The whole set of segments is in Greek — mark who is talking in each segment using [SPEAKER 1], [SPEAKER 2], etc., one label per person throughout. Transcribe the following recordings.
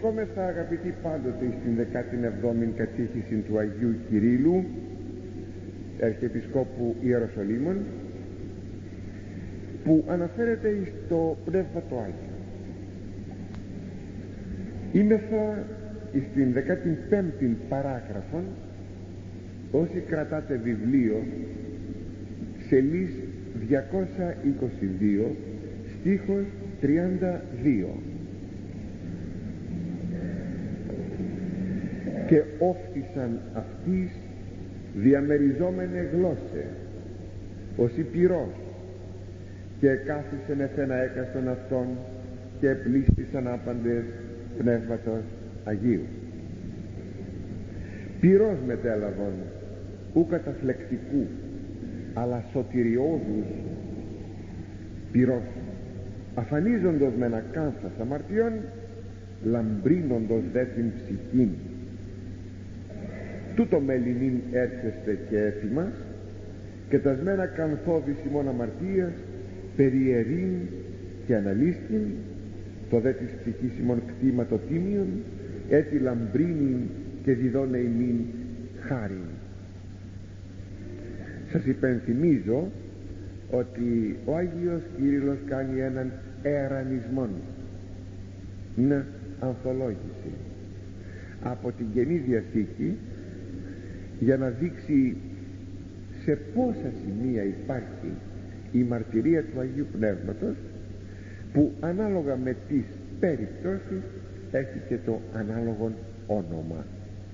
[SPEAKER 1] Βρισκόμεθα, αγαπητοί, πάντοτε στην 17η κατήχηση του Αγίου Κυρίλλου, Αρχιεπισκόπου Ιεροσολύμων, που αναφέρεται στο Πνεύμα το Άγιο. Είμεθα στην 15η παράγραφον. Όσοι κρατάτε βιβλίο, σελίς 222, στίχος 32. Και όφτισαν αυτοίς διαμεριζόμενε γλώσσε ως η πυρός, και εκάθισεν εθένα έκαστον αυτών, και επλήστησαν άπαντες Πνεύματος Αγίου. Πυρός μετέλαβον, ου καταφλεκτικού, αλλά σωτηριώδους πυρός, αφανίζοντος μεν ακάνθας αμαρτιών, λαμπρίνοντος δε την ψυχήν. Τούτο μελινήν έρχεστε και έθιμας, και τασμένα κανθώδης ημών αμαρτίας, περιερήν και αναλύστην, το δε της ψυχής ημών κτήμα το τίμιον, έτι λαμπρίνην και διδώνε ημίν χάριν. Σας υπενθυμίζω ότι ο Άγιος Κύριλλος κάνει έναν ερανισμό, είναι ανθολόγηση από την Καινή Διαθήκη, για να δείξει σε πόσα σημεία υπάρχει η μαρτυρία του Αγίου Πνεύματος, που ανάλογα με τις περιπτώσεις έχει και το ανάλογο όνομα.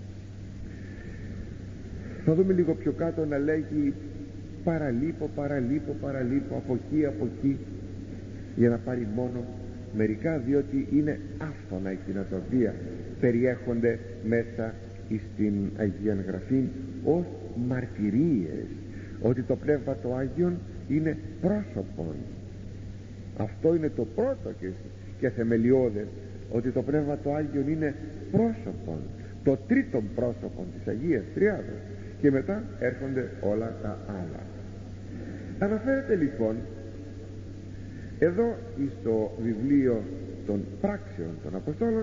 [SPEAKER 1] Θα δούμε λίγο πιο κάτω να λέγει παραλείπω από εκεί, για να πάρει μόνο μερικά, διότι είναι άφθονα εκείνα τα οποία περιέχονται μέσα στην Αγία Γραφή ως μαρτυρίες ότι το Πνεύμα το Άγιον είναι πρόσωπον. Αυτό είναι το πρώτο και θεμελιώδες, ότι το Πνεύμα το Άγιον είναι πρόσωπον, το τρίτον πρόσωπον της Αγίας Τριάδος, και μετά έρχονται όλα τα άλλα. Αναφέρεται λοιπόν εδώ στο βιβλίο των πράξεων των Αποστόλων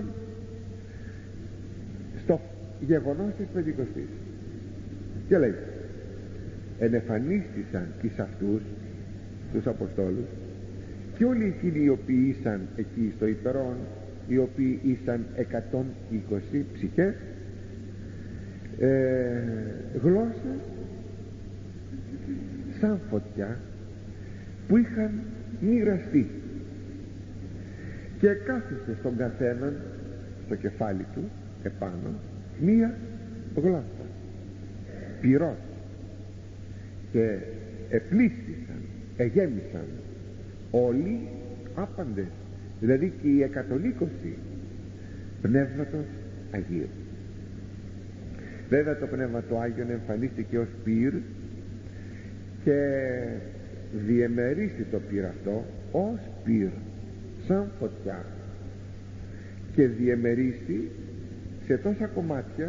[SPEAKER 1] στο γεγονός της Πεντηκοστής, και λέει: ενεφανίστησαν εις αυτούς τους Αποστόλους και όλοι εκείνοι οι οποίοι ήσαν εκεί στο υπερόν, οι οποίοι ήσαν 120 ψυχές, γλώσσες σαν φωτιά που είχαν μοιραστεί, και κάθισε στον καθέναν στο κεφάλι του επάνω μία γλώσσα πυρός, και επλήστησαν, εγέμισαν όλοι άπαντες, δηλαδή και οι 120 Πνεύματος Αγίου. Βέβαια το Πνεύμα το Άγιον εμφανίστηκε ως πυρ και διεμερίστη το πυρ αυτό ως πυρ σαν φωτιά, και διεμερίστη σε τόσα κομμάτια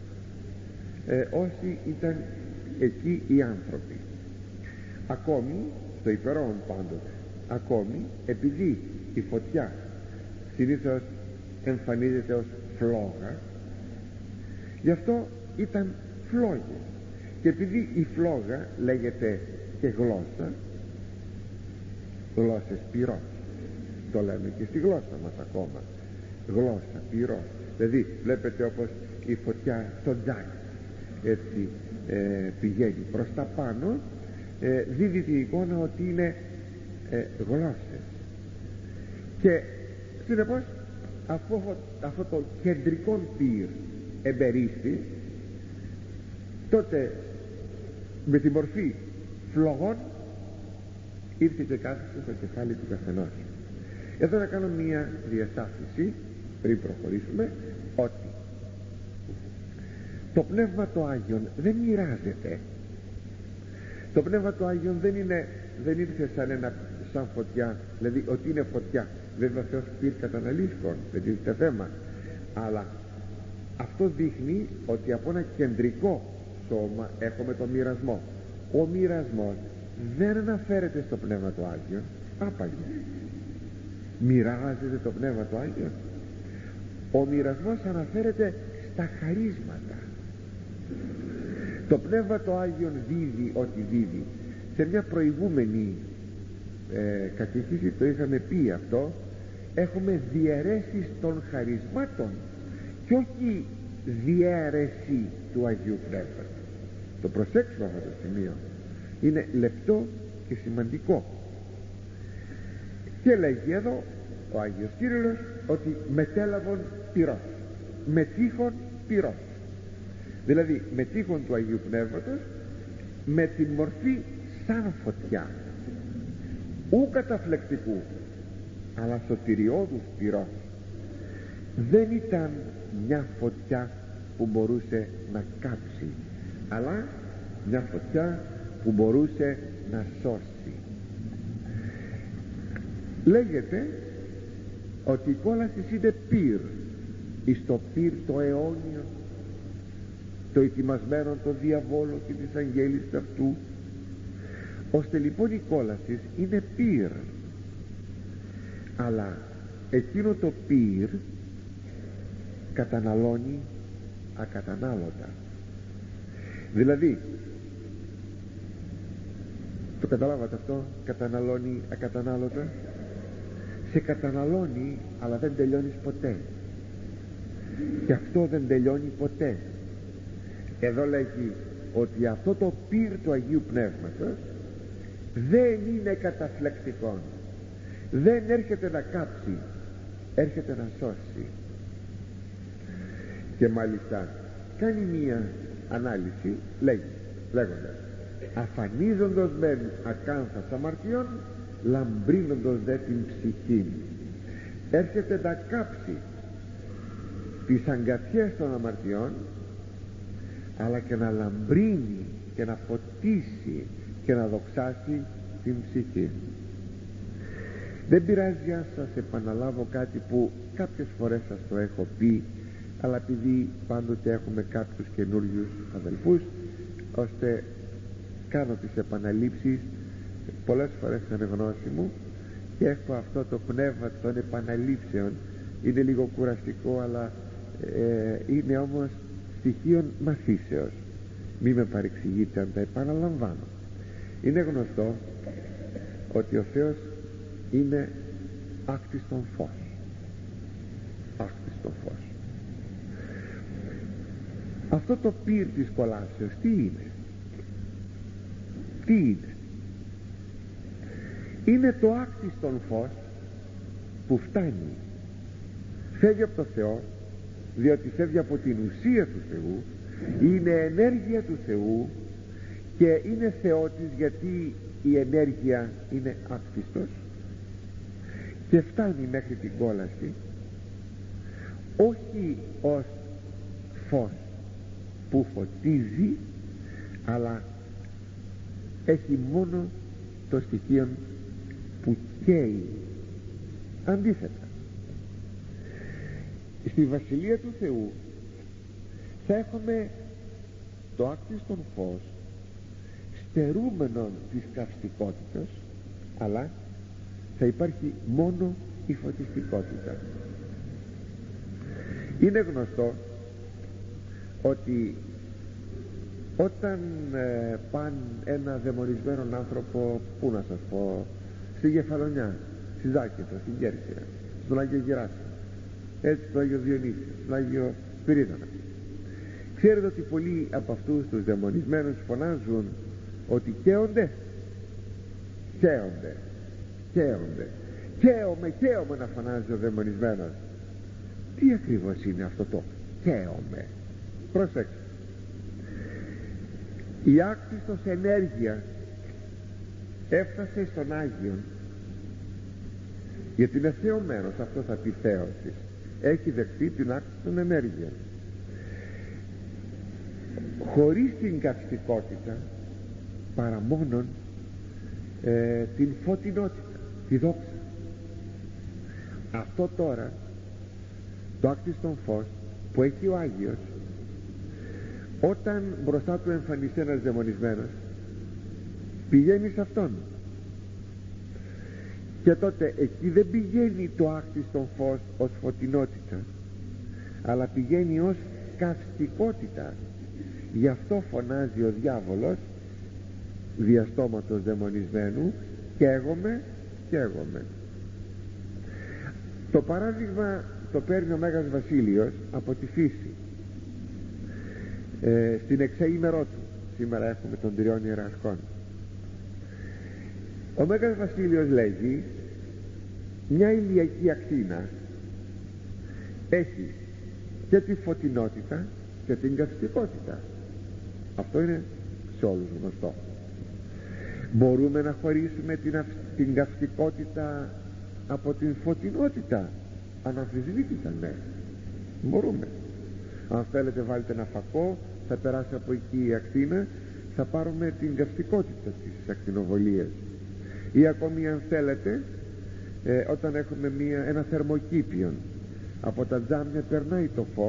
[SPEAKER 1] όσοι ήταν εκεί οι άνθρωποι. Ακόμη στο υπερόν πάντοτε, ακόμη επειδή η φωτιά συνήθως εμφανίζεται ως φλόγα, γι' αυτό ήταν φλόγες, και επειδή η φλόγα λέγεται και γλώσσα, γλώσσες πυρός, το λέμε και στη γλώσσα μας ακόμα, γλώσσα πυρός. Δηλαδή βλέπετε όπως η φωτιά στο τζάκι έτσι πηγαίνει προς τα πάνω, δίδει την εικόνα ότι είναι γλώσσες. Και συνεπώς αυτό το κεντρικό πυρ εμπερίστη, τότε με τη μορφή φλογών ήρθε και κάθισε στο κεφάλι του καθενός. Εδώ να κάνω μία διαστάθμιση πριν προχωρήσουμε, ότι το Πνεύμα το Άγιον δεν μοιράζεται. Το Πνεύμα το Άγιον δεν ήρθε σαν φωτιά, δηλαδή ότι είναι φωτιά. Βέβαια Θεός πήρε καταναλύσκον, δεν είναι θέμα, αλλά αυτό δείχνει ότι από ένα κεντρικό σώμα έχουμε το μοιρασμό. Ο μοιρασμός δεν αναφέρεται στο Πνεύμα το Άγιον άπαγγε. Μοιράζεται το Πνεύμα το Άγιο. Ο μοιρασμός αναφέρεται στα χαρίσματα. Το Πνεύμα το Άγιον δίδει ό,τι δίδει. Σε μια προηγούμενη κατηχήση το είχαμε πει αυτό. Έχουμε διαιρέσεις των χαρισμάτων και όχι διαίρεση του Αγίου Πνεύματος. Το προσέξουμε αυτό το σημείο, είναι λεπτό και σημαντικό. Και λέγει εδώ ο Άγιος Κύριλλος ότι μετέλαβον πυρός, μετήχον πυρός, δηλαδή μετήχον του Αγίου Πνεύματος με την μορφή σαν φωτιά, ου καταφλεκτικού αλλά σωτηριώδους πυρός. Δεν ήταν μια φωτιά που μπορούσε να κάψει, αλλά μια φωτιά που μπορούσε να σώσει. Λέγεται ότι η κόλαση είναι πυρ, εις το πυρ το αιώνιο, το ετοιμασμένο το διαβόλο και της αγγέλης αυτού, ώστε λοιπόν η κόλαση είναι πυρ, αλλά εκείνο το πυρ καταναλώνει ακατανάλωτα. Δηλαδή, το καταλάβατε αυτό, καταναλώνει ακατανάλωτα? Σε καταναλώνει, αλλά δεν τελειώνεις ποτέ, και αυτό δεν τελειώνει ποτέ. Εδώ λέγει ότι αυτό το πυρ του Αγίου Πνεύματος δεν είναι καταφλεκτικό, δεν έρχεται να κάψει, έρχεται να σώσει. Και μάλιστα κάνει μία ανάλυση, λέγοντας αφανίζοντας μεν ακάνθας αμαρτιών, λαμπρύνοντας δε την ψυχή, έρχεται να κάψει τις αγκαθιές των αμαρτιών, αλλά και να λαμπρύνει και να φωτίσει και να δοξάσει την ψυχή. Δεν πειράζει αν σας επαναλάβω κάτι που κάποιες φορές σας το έχω πει, αλλά επειδή πάντοτε έχουμε κάποιους καινούριους αδελφούς, ώστε κάνω τις επαναλήψεις πολλές φορές στην γνώση μου, και έχω αυτό το πνεύμα των επαναλήψεων. Είναι λίγο κουραστικό, αλλά είναι όμως στοιχείων μαθήσεως. Μη με παρεξηγείτε αν τα επαναλαμβάνω. Είναι γνωστό ότι ο Θεός είναι άκτιστον φως. Άκτιστον φως. Αυτό το πυρ της κολάσεως τι είναι? Τι είναι? Είναι το άκτιστον φως που φτάνει, φεύγει από το Θεό, διότι φεύγει από την ουσία του Θεού, είναι ενέργεια του Θεού και είναι Θεότης, γιατί η ενέργεια είναι άκτιστος, και φτάνει μέχρι την κόλαση, όχι ως φως που φωτίζει, αλλά έχει μόνο το στοιχείο που καίει. Αντίθετα, στη Βασιλεία του Θεού θα έχουμε το άκτιστον φως στερούμενον της καυστικότητας, αλλά θα υπάρχει μόνο η φωτιστικότητα. Είναι γνωστό ότι όταν πάνε ένα δαιμονισμένο άνθρωπο, πού να σας πω, στη Κεφαλονιά, στη Ζάκυνθο, στην Κέρκυρα, στον Άγιο Γεράσιμο, έτσι στον Άγιο Διονύσιο, στον Άγιο Σπυρίδωνα, ξέρετε ότι πολλοί από αυτούς τους δαιμονισμένους φωνάζουν ότι καίονται, καίονται, καίονται, καίομαι να φωνάζει ο δαιμονισμένος. Τι ακριβώς είναι αυτό το καίομαι? Προσέξτε, η άκτιστος ενέργεια έφτασε στον Άγιον, γιατί είναι θεωμένος, αυτό θα πει θέωσης, έχει δεχτεί την άκτιστον ενέργεια. Χωρίς την καυστικότητα, παρά μόνον την φωτεινότητα, τη δόξα. Αυτό τώρα το άκτιστον φως που έχει ο Άγιος, όταν μπροστά του εμφανιστεί ένας δαιμονισμένος, πηγαίνει σε αυτόν, και τότε εκεί δεν πηγαίνει το άκτιστον φως ως φωτεινότητα, αλλά πηγαίνει ως καυστικότητα. Γι' αυτό φωνάζει ο διάβολος διαστόματος δαιμονισμένου, καίγομαι, καίγομαι. Το παράδειγμα το παίρνει ο Μέγας Βασίλειος από τη φύση. Στην εξαήμερό του σήμερα έχουμε των τριών ιεραρχών. Ο Μέγας Βασίλειος λέγει μια ηλιακή ακτίνα έχει και τη φωτεινότητα και την καυστικότητα. Αυτό είναι σε όλους γνωστό. Μπορούμε να χωρίσουμε την καυστικότητα από την φωτεινότητα? Αναμφισβήτητα ναι, μπορούμε. Αν θέλετε βάλτε ένα φακό, θα περάσει από εκεί η ακτίνα, θα πάρουμε την καυστικότητα της ακτινοβολίας. Ή ακόμη αν θέλετε, όταν έχουμε ένα θερμοκήπιο, από τα τζάμια περνάει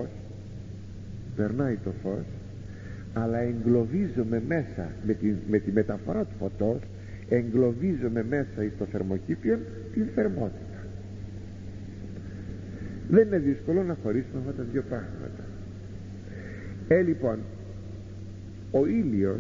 [SPEAKER 1] το φως, αλλά εγκλωβίζομαι μέσα με τη μεταφορά του φωτός, εγκλωβίζομαι μέσα στο θερμοκήπιο την θερμότητα. Δεν είναι δύσκολο να χωρίσουμε αυτά τα δύο πράγματα. Λοιπόν, ο ήλιος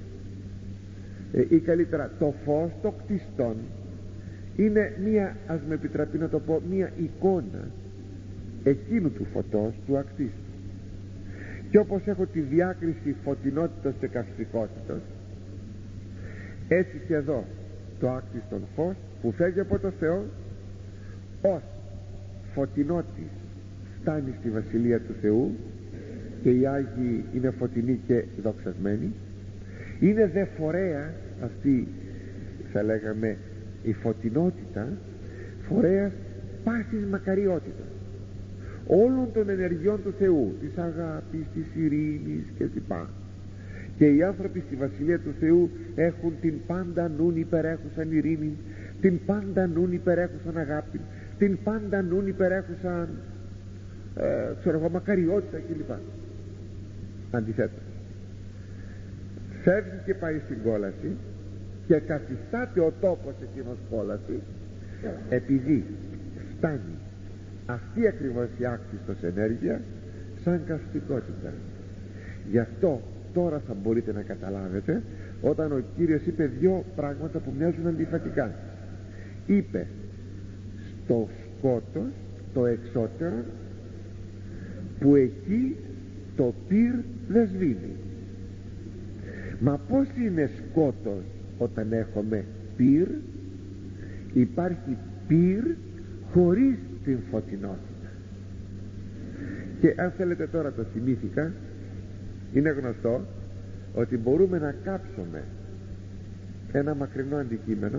[SPEAKER 1] ή καλύτερα το φως το κτιστόν είναι μία, ας με επιτραπεί να το πω, μία εικόνα εκείνου του φωτός του ακτίστου. Και όπως έχω τη διάκριση φωτεινότητας και καυστικότητας, έτσι και εδώ το άκτιστον φως που φεύγει από το Θεό ως φωτεινότης φτάνει στη Βασιλεία του Θεού, και οι Άγιοι είναι φωτεινοί και δοξασμένοι. Είναι δε φορέα αυτή, θα λέγαμε, η φωτεινότητα, φορέας πάσης μακαριότητας όλων των ενεργειών του Θεού, της αγάπης, της ειρήνης κλπ. Και οι άνθρωποι στη Βασιλεία του Θεού έχουν την πάντα νουν υπερέχουσαν ειρήνη, την πάντα νουν υπερέχουσαν αγάπη, την πάντα νουν υπερέχουσαν μακαριότητα κλπ. Αντιθέτως, φεύγει και πάει στην κόλαση και καθιστάται ο τόπος εκείνος κόλαση, επειδή φτάνει αυτή ακριβώς η άκτιστος ενέργεια σαν καυστικότητα. Γι' αυτό τώρα θα μπορείτε να καταλάβετε όταν ο Κύριος είπε δύο πράγματα που μοιάζουν αντιφατικά. Είπε στο σκότος το εξώτερο, που εκεί το πυρ δεν σβήνει. Μα πως είναι σκότος όταν έχουμε πυρ? Υπάρχει πυρ χωρίς την φωτεινότητα. Και αν θέλετε, τώρα το θυμήθηκα, είναι γνωστό ότι μπορούμε να κάψουμε ένα μακρινό αντικείμενο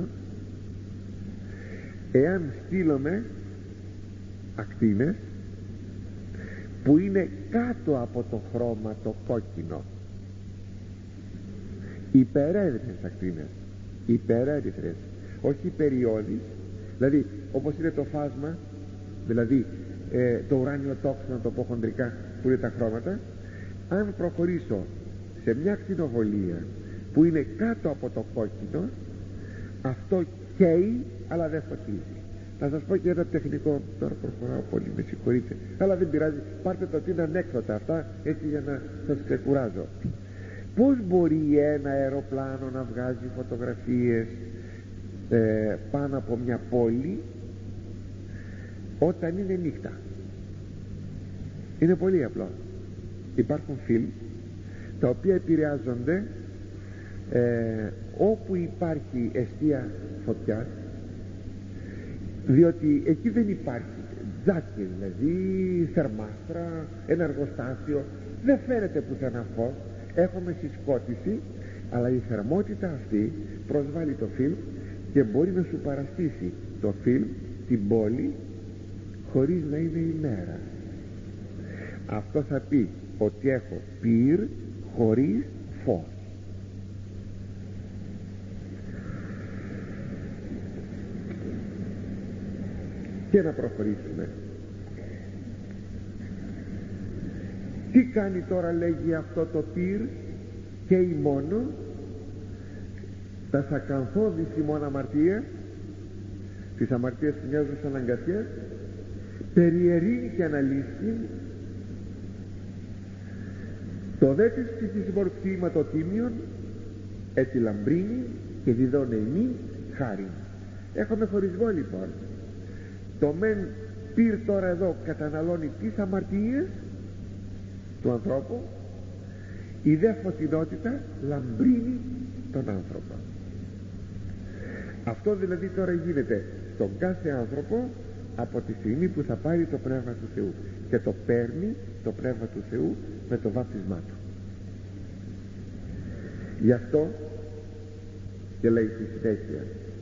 [SPEAKER 1] εάν στείλουμε ακτίνες που είναι κάτω από το χρώμα το κόκκινο, υπερέρυθρες ακτίνες, υπερέρυθρες, όχι υπεριώδεις, δηλαδή όπως είναι το φάσμα, δηλαδή το ουράνιο τόξο, να το πω χοντρικά, που είναι τα χρώματα. Αν προχωρήσω σε μια ακτινοβολία που είναι κάτω από το κόκκινο, αυτό καίει αλλά δεν φωτίζει. Να σας πω και ένα τεχνικό, τώρα προχωράω πολύ, με συγχωρείτε, αλλά δεν πειράζει, πάρτε το ότι είναι ανέκδοτα αυτά, έτσι, για να σας ξεκουράζω. Πώς μπορεί ένα αεροπλάνο να βγάζει φωτογραφίες πάνω από μια πόλη όταν είναι νύχτα? Είναι πολύ απλό. Υπάρχουν φιλμ τα οποία επηρεάζονται όπου υπάρχει εστία φωτιάς, διότι εκεί δεν υπάρχει τζάκι, δηλαδή θερμάστρα, ένα εργοστάσιο, δεν φαίνεται πουθενά φως, έχουμε συσκότηση, αλλά η θερμότητα αυτή προσβάλλει το φιλμ και μπορεί να σου παραστήσει το φιλμ την πόλη χωρίς να είναι ημέρα. Αυτό θα πει ότι έχω πυρ χωρίς φως. Και να προχωρήσουμε. Τι κάνει τώρα, λέγει, αυτό το πυρ και η μόνο τα σακανθώδης ημών αμαρτία, τις αμαρτίες που μοιάζουν σαν αγκασιές, περιερήνει και αναλύσει Το δε της ψυχής μορφήμα το τίμιον έτσι λαμπρύνει και διδώνε ημί χάριν. Έχουμε χωρισμό λοιπόν. Το μεν πυρ τώρα εδώ καταναλώνει τις αμαρτίες του ανθρώπου, η δε φωτεινότητα λαμπρύνει τον άνθρωπο. Αυτό δηλαδή τώρα γίνεται στον κάθε άνθρωπο από τη στιγμή που θα πάρει το Πνεύμα του Θεού, και το παίρνει το Πνεύμα του Θεού με το βάπτισμά του. Γι' αυτό και λέει στη συνέχεια,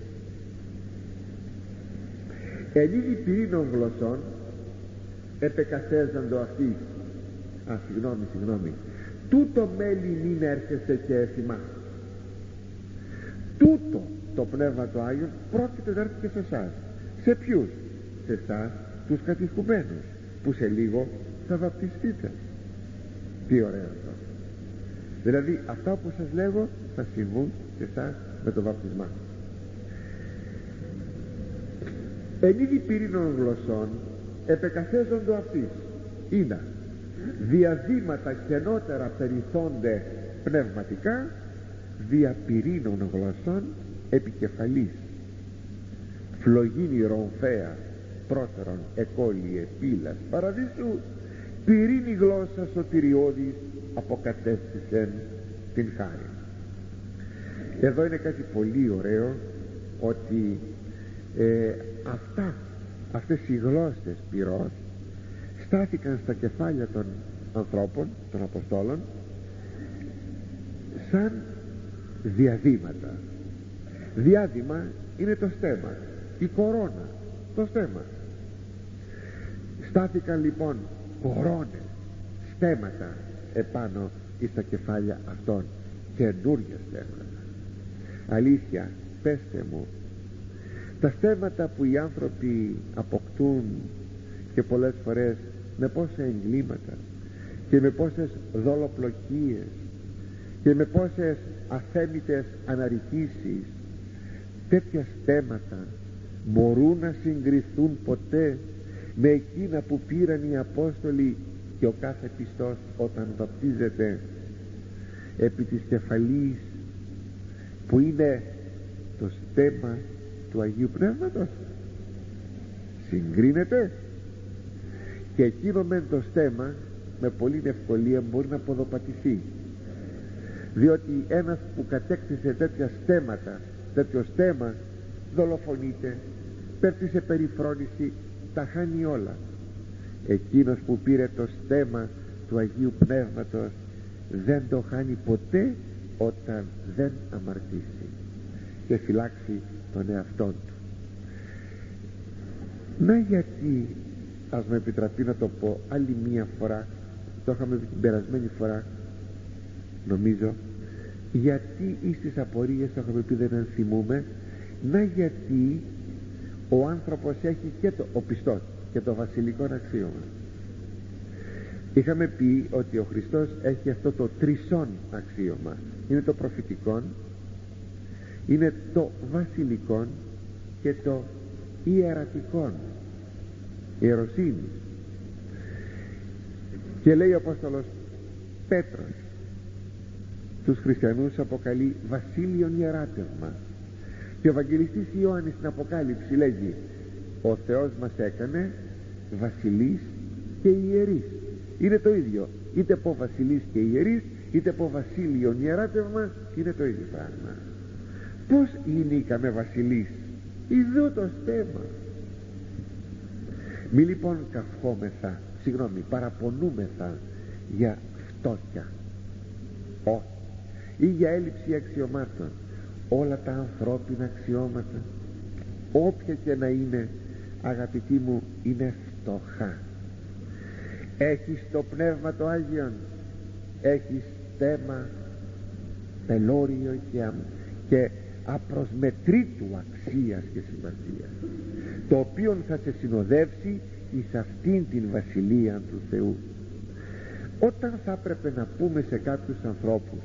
[SPEAKER 1] εν είδη πυρήνων γλωσσών επεκαθέζοντο αυτοί. Συγγνώμη. Τούτο μέλη μην έρχεστε και έθιμα. Τούτο το Πνεύμα του Άγιον πρόκειται να έρθει και σε εσάς. Σε ποιους? Σε εσάς τους κατηχουμένους, που σε λίγο θα βαπτιστείτε. Τι ωραίο αυτό. Δηλαδή αυτά που σας λέγω θα συμβούν σε εσάς με το βαπτισμά. Εν είδη πυρήνων γλωσσών επεκαθέζοντο αυτής. Είναι διαδήματα καινότερα περιθώνται πνευματικά, δια πυρήνων γλωσσών επικεφαλής φλογίνη ρομφαία πρώτερον εκόλυε πύλας παραδείσου, πυρήνη γλώσσα σωτηριώδης αποκατέστησεν την χάρη. Εδώ είναι κάτι πολύ ωραίο, ότι αυτές οι γλώσσες πυρός στάθηκαν στα κεφάλια των ανθρώπων, των Αποστόλων, σαν διαδήματα. Διάδημα είναι το στέμμα, η κορώνα, το στέμμα. Στάθηκαν λοιπόν κορώνες, στέμματα επάνω στα κεφάλια αυτών, καινούργια στέμματα. Αλήθεια, πέστε μου, τα στέμματα που οι άνθρωποι αποκτούν και πολλές φορές με πόσα εγκλήματα και με πόσες δολοπλοκίες και με πόσες αθέμητες αναρρικήσεις, τέτοια στέμματα μπορούν να συγκριθούν ποτέ με εκείνα που πήραν οι Απόστολοι και ο κάθε πιστός όταν βαπτίζεται επί της κεφαλής, που είναι το στέμμα του Αγίου Πνεύματος? Συγκρίνεται? Και εκείνο με το στέμμα με πολύ ευκολία μπορεί να ποδοπατηθεί, διότι ένας που κατέκτησε τέτοια στέμματα, τέτοιο στέμμα, δολοφονείται, πέφτει σε περιφρόνηση, τα χάνει όλα. Εκείνος που πήρε το στέμμα του Αγίου Πνεύματος δεν το χάνει ποτέ όταν δεν αμαρτήσει και φυλάξει τον εαυτόν του. Να γιατί, ας με επιτραπεί να το πω άλλη μία φορά, το είχαμε την περασμένη φορά νομίζω, γιατί εις τις απορίες το είχαμε πει, δεν ενθυμούμε, να γιατί ο άνθρωπος έχει και ο πιστός και το βασιλικό αξίωμα. Είχαμε πει ότι ο Χριστός έχει αυτό το τρισόν αξίωμα. Είναι το προφητικόν, είναι το βασιλικόν και το ιερατικόν, ιεροσύνη. Και λέει ο Απόστολος Πέτρος τους χριστιανούς αποκαλεί βασίλειον ιεράτευμα, και ο Ευαγγελιστής Ιωάννης στην Αποκάλυψη λέγει, ο Θεός μας έκανε βασιλείς και ιερείς. Είναι το ίδιο, είτε πω βασιλείς και ιερείς, είτε πω βασίλειον ιεράτευμα, είναι το ίδιο πράγμα. Πως γίνηκαμε βασιλείς? Ιδού το στέμμα. Μη λοιπόν παραπονούμεθα για φτώχεια, όχι, ή για έλλειψη αξιωμάτων. Όλα τα ανθρώπινα αξιώματα, όποια και να είναι, αγαπητοί μου, είναι φτωχά. Έχεις το Πνεύμα το Άγιον, έχεις στέμμα πελώριο και απροσμετρήτου αξίας και σημασίας, το οποίο θα σε συνοδεύσει εις αυτήν την βασιλεία του Θεού. Όταν θα έπρεπε να πούμε σε κάποιους ανθρώπους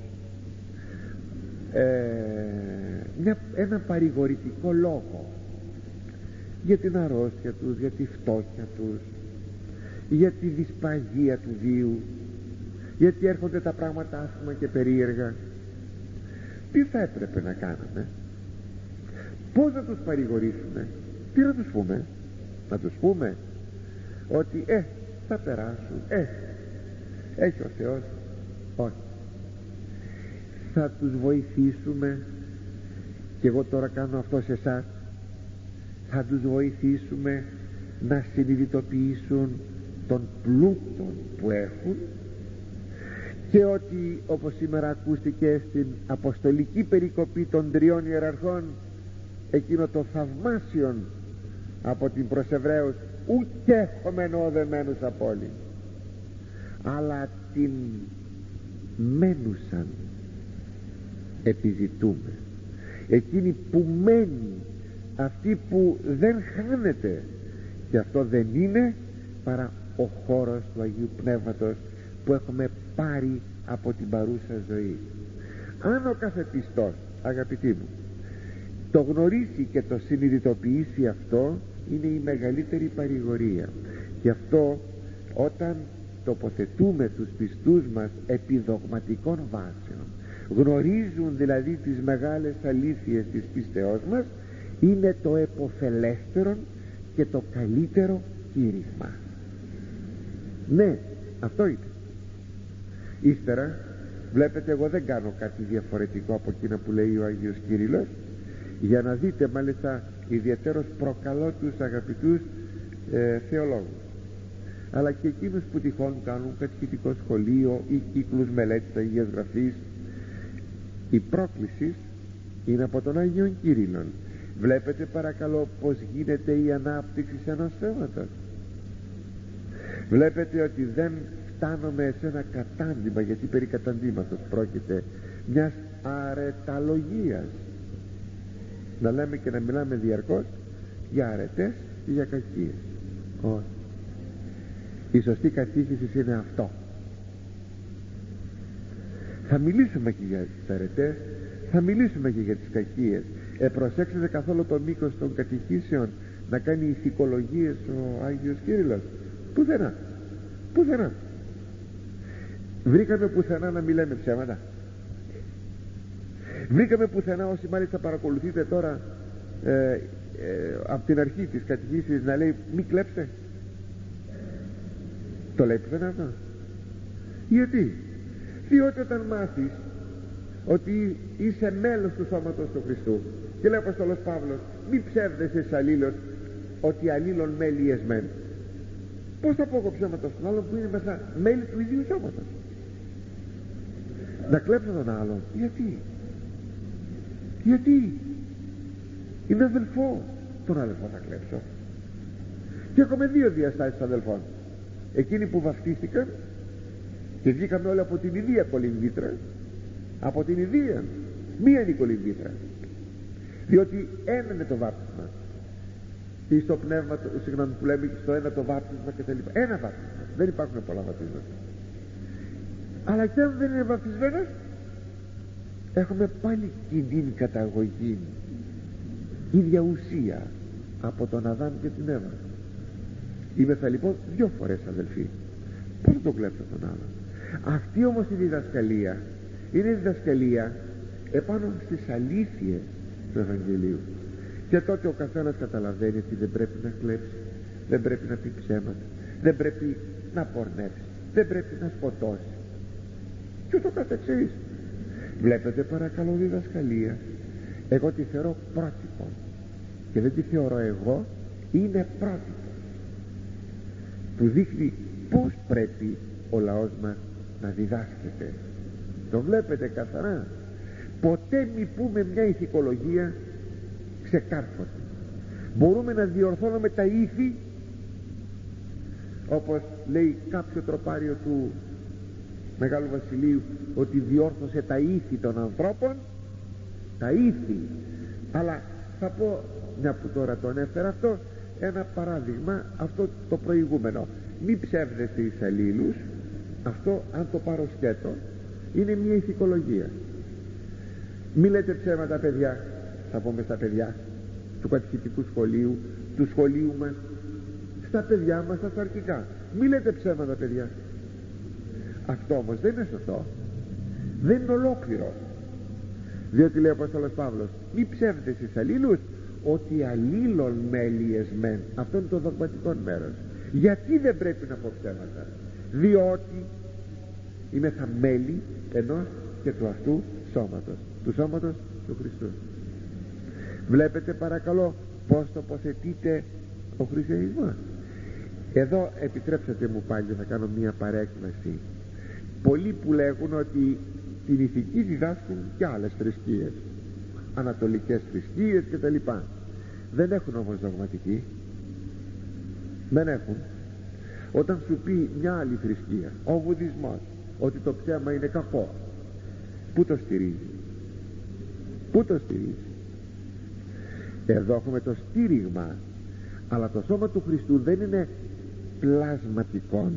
[SPEAKER 1] ένα παρηγορητικό λόγο για την αρρώστια τους, για τη φτώχεια τους, για τη δυσπαγία του βίου, γιατί έρχονται τα πράγματα άσχημα και περίεργα. Τι θα έπρεπε να κάνουμε? Πώς να τους παρηγορήσουμε? Τι να τους πούμε? Να τους πούμε ότι θα περάσουν, έχει ο Θεός? Όχι. Θα τους βοηθήσουμε, και εγώ τώρα κάνω αυτό σε εσάς, θα τους βοηθήσουμε να συνειδητοποιήσουν τον πλούτο που έχουν, και ότι, όπως σήμερα ακούστηκε στην αποστολική περικοπή των 3 ιεραρχών, εκείνο το θαυμάσιον από την προς Εβραίους, ούτε έχομεν οδεμένους απόλυ, αλλά την μένουσαν επιζητούμε, εκείνη που μένει, αυτή που δεν χάνεται, και αυτό δεν είναι παρά ο χώρος του Αγίου Πνεύματος που έχουμε πάρει από την παρούσα ζωή. Αν ο κάθε πιστός, αγαπητοί μου, το γνωρίσει και το συνειδητοποιήσει αυτό, είναι η μεγαλύτερη παρηγορία. Και αυτό, όταν τοποθετούμε τους πιστούς μας επί δογματικών βάσεων, γνωρίζουν δηλαδή τις μεγάλες αλήθειες της πίστεώς μας, είναι το εποφελέστερο και το καλύτερο κήρυγμα. Ναι, αυτό είναι. Ύστερα βλέπετε, εγώ δεν κάνω κάτι διαφορετικό από εκείνα που λέει ο Άγιος Κύριλλος, για να δείτε, μάλιστα ιδιαίτερος προκαλώ τους αγαπητούς θεολόγους, αλλά και εκείνους που τυχόν κάνουν κατηχητικό σχολείο ή κύκλους μελέτης Αγίας Γραφής. Η πρόκληση είναι από τον Άγιον Κύριλλον. Βλέπετε παρακαλώ πως γίνεται η ανάπτυξη ενός θέματος. Βλέπετε ότι δεν φτάνουμε σε ένα κατάντημα, γιατί περί καταντήματος πρόκειται, μιας αρεταλογίας, να λέμε και να μιλάμε διαρκώς για αρετές και για κακίες. Όχι. Η σωστή κατήχηση είναι αυτό. Θα μιλήσουμε και για τις αρετές, θα μιλήσουμε και για τις κακίες. Προσέξτε καθόλου το μήκος των κατηχήσεων να κάνει ηθικολογίες ο Άγιος Κύριλλος? Πουθενά. Πουθενά. Βρήκαμε πουθενά να μιλάμε ψέματα? Βρήκαμε πουθενά, όσοι μάλιστα παρακολουθείτε τώρα από την αρχή της κατηχήσης, να λέει μη κλέψτε? Το λέει πουθενά αυτό? Γιατί? Διότι όταν μάθεις ότι είσαι μέλος του σώματος του Χριστού, και λέει ο Απόστολος Παύλος, μη ψεύδεσαι εις αλλήλος, ότι αλλήλων μέλη εσμέν. Πώς θα πω εγώ ψέματα στον άλλον που είναι μέσα μέλη του ίδιου σώματος? Να κλέψω τον άλλον? Γιατί είναι αδελφό. Τον αδελφό θα κλέψω? Και έχουμε 2 διαστάσεις αδελφών. Εκείνοι που βαφτίστηκαν και βγήκαμε όλοι από την ιδία κολυμβήτρα, από την ιδία, μία είναι η κολυμβήτρα, διότι ένα είναι το βάπτισμα, ή στο πνεύμα, συγγνώμη, που λέμε στο ένα το βάπτισμα και τα λοιπά. Ένα βάπτισμα, δεν υπάρχουν πολλά βαπτίσματα. Αλλά και αν δεν είναι βαπτισμένος, έχουμε πάλι κοινή καταγωγή, ίδια ουσία από τον Αδάμ και την Εύα. Είμεθα λοιπόν 2 φορές αδελφοί. Πώς θα τον κλέψω τον άλλον? Αυτή όμως η διδασκαλία είναι διδασκαλία επάνω στις αλήθειες του Ευαγγελίου. Και τότε ο καθένας καταλαβαίνει ότι δεν πρέπει να κλέψει, δεν πρέπει να πει ψέματα, δεν πρέπει να πορνεύσει, δεν πρέπει να σκοτώσει και ούτω καθεξής. Βλέπετε παρακαλώ διδασκαλία, εγώ τη θεωρώ πρότυπο, και δεν τη θεωρώ εγώ, είναι πρότυπο που δείχνει πως πρέπει ο λαός μας να διδάσκεται. Το βλέπετε καθαρά. Ποτέ μη πούμε μια ηθικολογία ξεκάρφωτη. Μπορούμε να διορθώνουμε τα ήθη, όπως λέει κάποιο τροπάριο του Μεγάλου Βασιλείου, ότι διόρθωσε τα ήθη των ανθρώπων, τα ήθη. Αλλά θα πω, μια που τώρα τον έφερα αυτό, ένα παράδειγμα, αυτό το προηγούμενο, μη ψεύδεστε εις αλλήλους. Αυτό, αν το πάρω σκέτο, είναι μια ηθικολογία. Μη λέτε ψέματα παιδιά, θα πούμε στα παιδιά του κατηχητικού σχολείου, του σχολείου μας, στα παιδιά μας τα σαρκικά. Μη λέτε ψέματα παιδιά. Αυτό όμως δεν είναι σωστό, δεν είναι ολόκληρο. Διότι λέει ο Απόστολος Παύλος, μη ψεύδες εις αλλήλους, ότι αλλήλων μέλη εσμέν. Αυτό είναι το δογματικό μέρος. Γιατί δεν πρέπει να πω ψέματα? Διότι είμαι θα μέλη ενός και του αυτού σώματος, του σώματος του Χριστού. Βλέπετε παρακαλώ πως τοποθετείται ο χριστιανισμός. Εδώ επιτρέψατε μου πάλι, θα κάνω μία παρέκκληση. Πολλοί που λέγουν ότι την ηθική διδάσκουν και άλλες θρησκείες, ανατολικές θρησκείες κτλ. Δεν έχουν όμως δογματική. Δεν έχουν. Όταν σου πει μια άλλη θρησκεία, ο βουδισμός, ότι το ψέμα είναι κακό, πού το στηρίζει? Πού το στηρίζει? Εδώ έχουμε το στήριγμα. Αλλά το σώμα του Χριστού δεν είναι πλασματικό,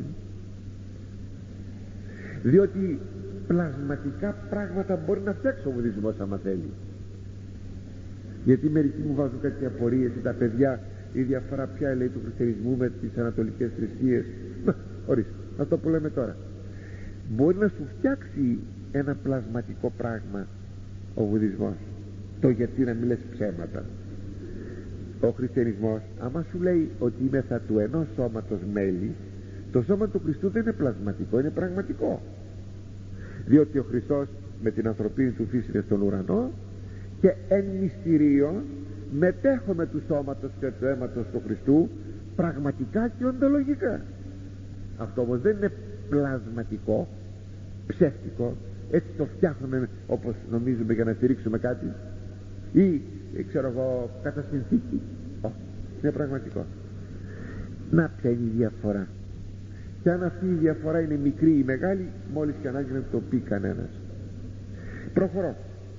[SPEAKER 1] διότι πλασματικά πράγματα μπορεί να φτιάξει ο βουδισμός άμα θέλει. Γιατί μερικοί μου βάζουν κάτι απορίες, τα παιδιά, η διαφορά ποια λέει του χριστιανισμού με τις ανατολικές θρησκείες. Ορίστε, αυτό που λέμε τώρα. Μπορεί να σου φτιάξει ένα πλασματικό πράγμα ο βουδισμός, το γιατί να μην λες ψέματα. Ο χριστιανισμός, άμα σου λέει ότι είμαι θα του ενός σώματος μέλη, το σώμα του Χριστού δεν είναι πλασματικό, είναι πραγματικό. Διότι ο Χριστός με την ανθρωπίνη του φύση είναι στον ουρανό και εν μυστηρίων μετέχουμε του σώματος και του αίματος του Χριστού πραγματικά και οντολογικά. Αυτό όμως δεν είναι πλασματικό, ψεύτικο, έτσι το φτιάχνουμε όπως νομίζουμε για να στηρίξουμε κάτι, ή ξέρω εγώ κατά συνθήκη. Είναι πραγματικό. Να ποια είναι η διαφορά. Και αν αυτή η διαφορά είναι μικρή ή μεγάλη, μόλις και ανάγκη να το πει κανένας. Προχωρώ.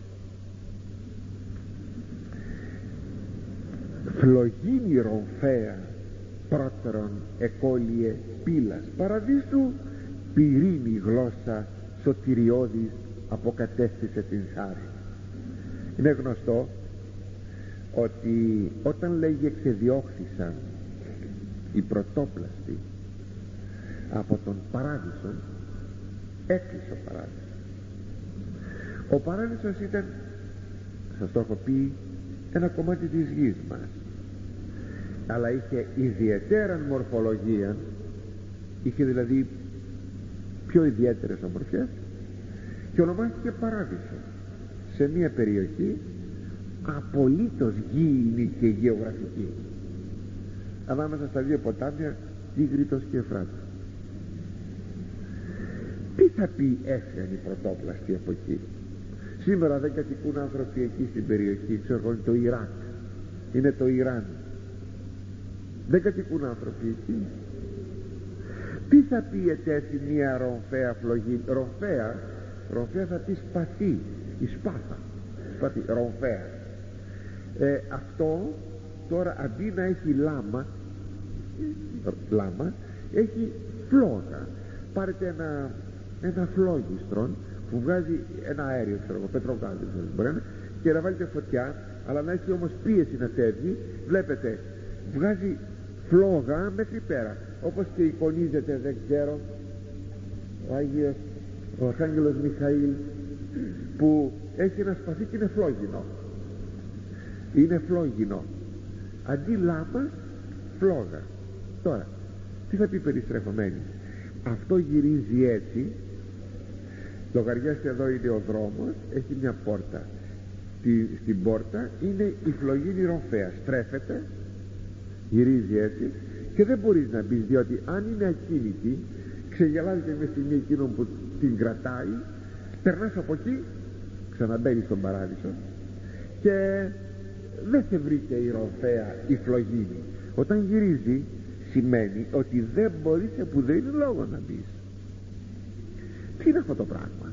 [SPEAKER 1] Φλογίνη ρομφαία πρώτερον εκόλυε πύλας παραδείσου, πυρήνη γλώσσα σωτηριώδης αποκατέστησε την σάρη. Είναι γνωστό ότι όταν λέγει εξεδιώχθησαν οι πρωτόπλαστοι από τον παράδεισο, έκλεισε ο παράδεισος. Ο παράδεισος ήταν, σας το έχω πει, ένα κομμάτι της γης μας, αλλά είχε ιδιαίτερα μορφολογία, είχε δηλαδή πιο ιδιαίτερες ομορφιές και ονομάστηκε παράδεισο. Σε μια περιοχή απολύτως γήινη και γεωγραφική, ανάμεσα στα δύο ποτάμια Τίγρητος και Εφράτα. Τι θα πει έφυγαν οι πρωτόπλαστοι από εκεί? Σήμερα δεν κατοικούν άνθρωποι εκεί στην περιοχή, ξέρω εγώ, είναι το Ιράκ, είναι το Ιράν, δεν κατοικούν άνθρωποι εκεί. Τι θα πει ετέθη μια ρομφαία φλογή? Ρομφαία θα πει σπαθί, η σπάθα, σπαθί, ρομφαία. Αυτό τώρα αντί να έχει λάμα έχει φλόγα. Πάρετε ένα φλόγιστρον που βγάζει ένα αέριο, ξέρω εγώ, πετρογάδι μπορεί να, και να βάλετε φωτιά, αλλά να έχει όμως πίεση να φεύγει. Βλέπετε, βγάζει φλόγα μέχρι πέρα, όπως και εικονίζεται, δεν ξέρω, ο Άγιος, ο Αρχάγγελος Μιχαήλ, που έχει ένα σπαθί και είναι φλόγινο. Είναι φλόγινο, αντί λάμα φλόγα. Τώρα τι θα πει περιστρεφωμένη? Αυτό γυρίζει έτσι. Λογαριάστε, εδώ είναι ο δρόμος, έχει μια πόρτα. Στην πόρτα είναι η φλογίνη ρομφαία, στρέφεται, γυρίζει έτσι και δεν μπορείς να μπεις, διότι αν είναι ακίνητη ξεγελάζεται με στιγμή εκείνον που την κρατάει, περνάς από εκεί, ξαναμπαίνεις στον παράδεισο και δεν σε βρήκε η ρομφαία, η φλογίνη. Όταν γυρίζει σημαίνει ότι δεν μπορείς που δεν είναι λόγο να μπεις. Τι είναι αυτό το πράγμα?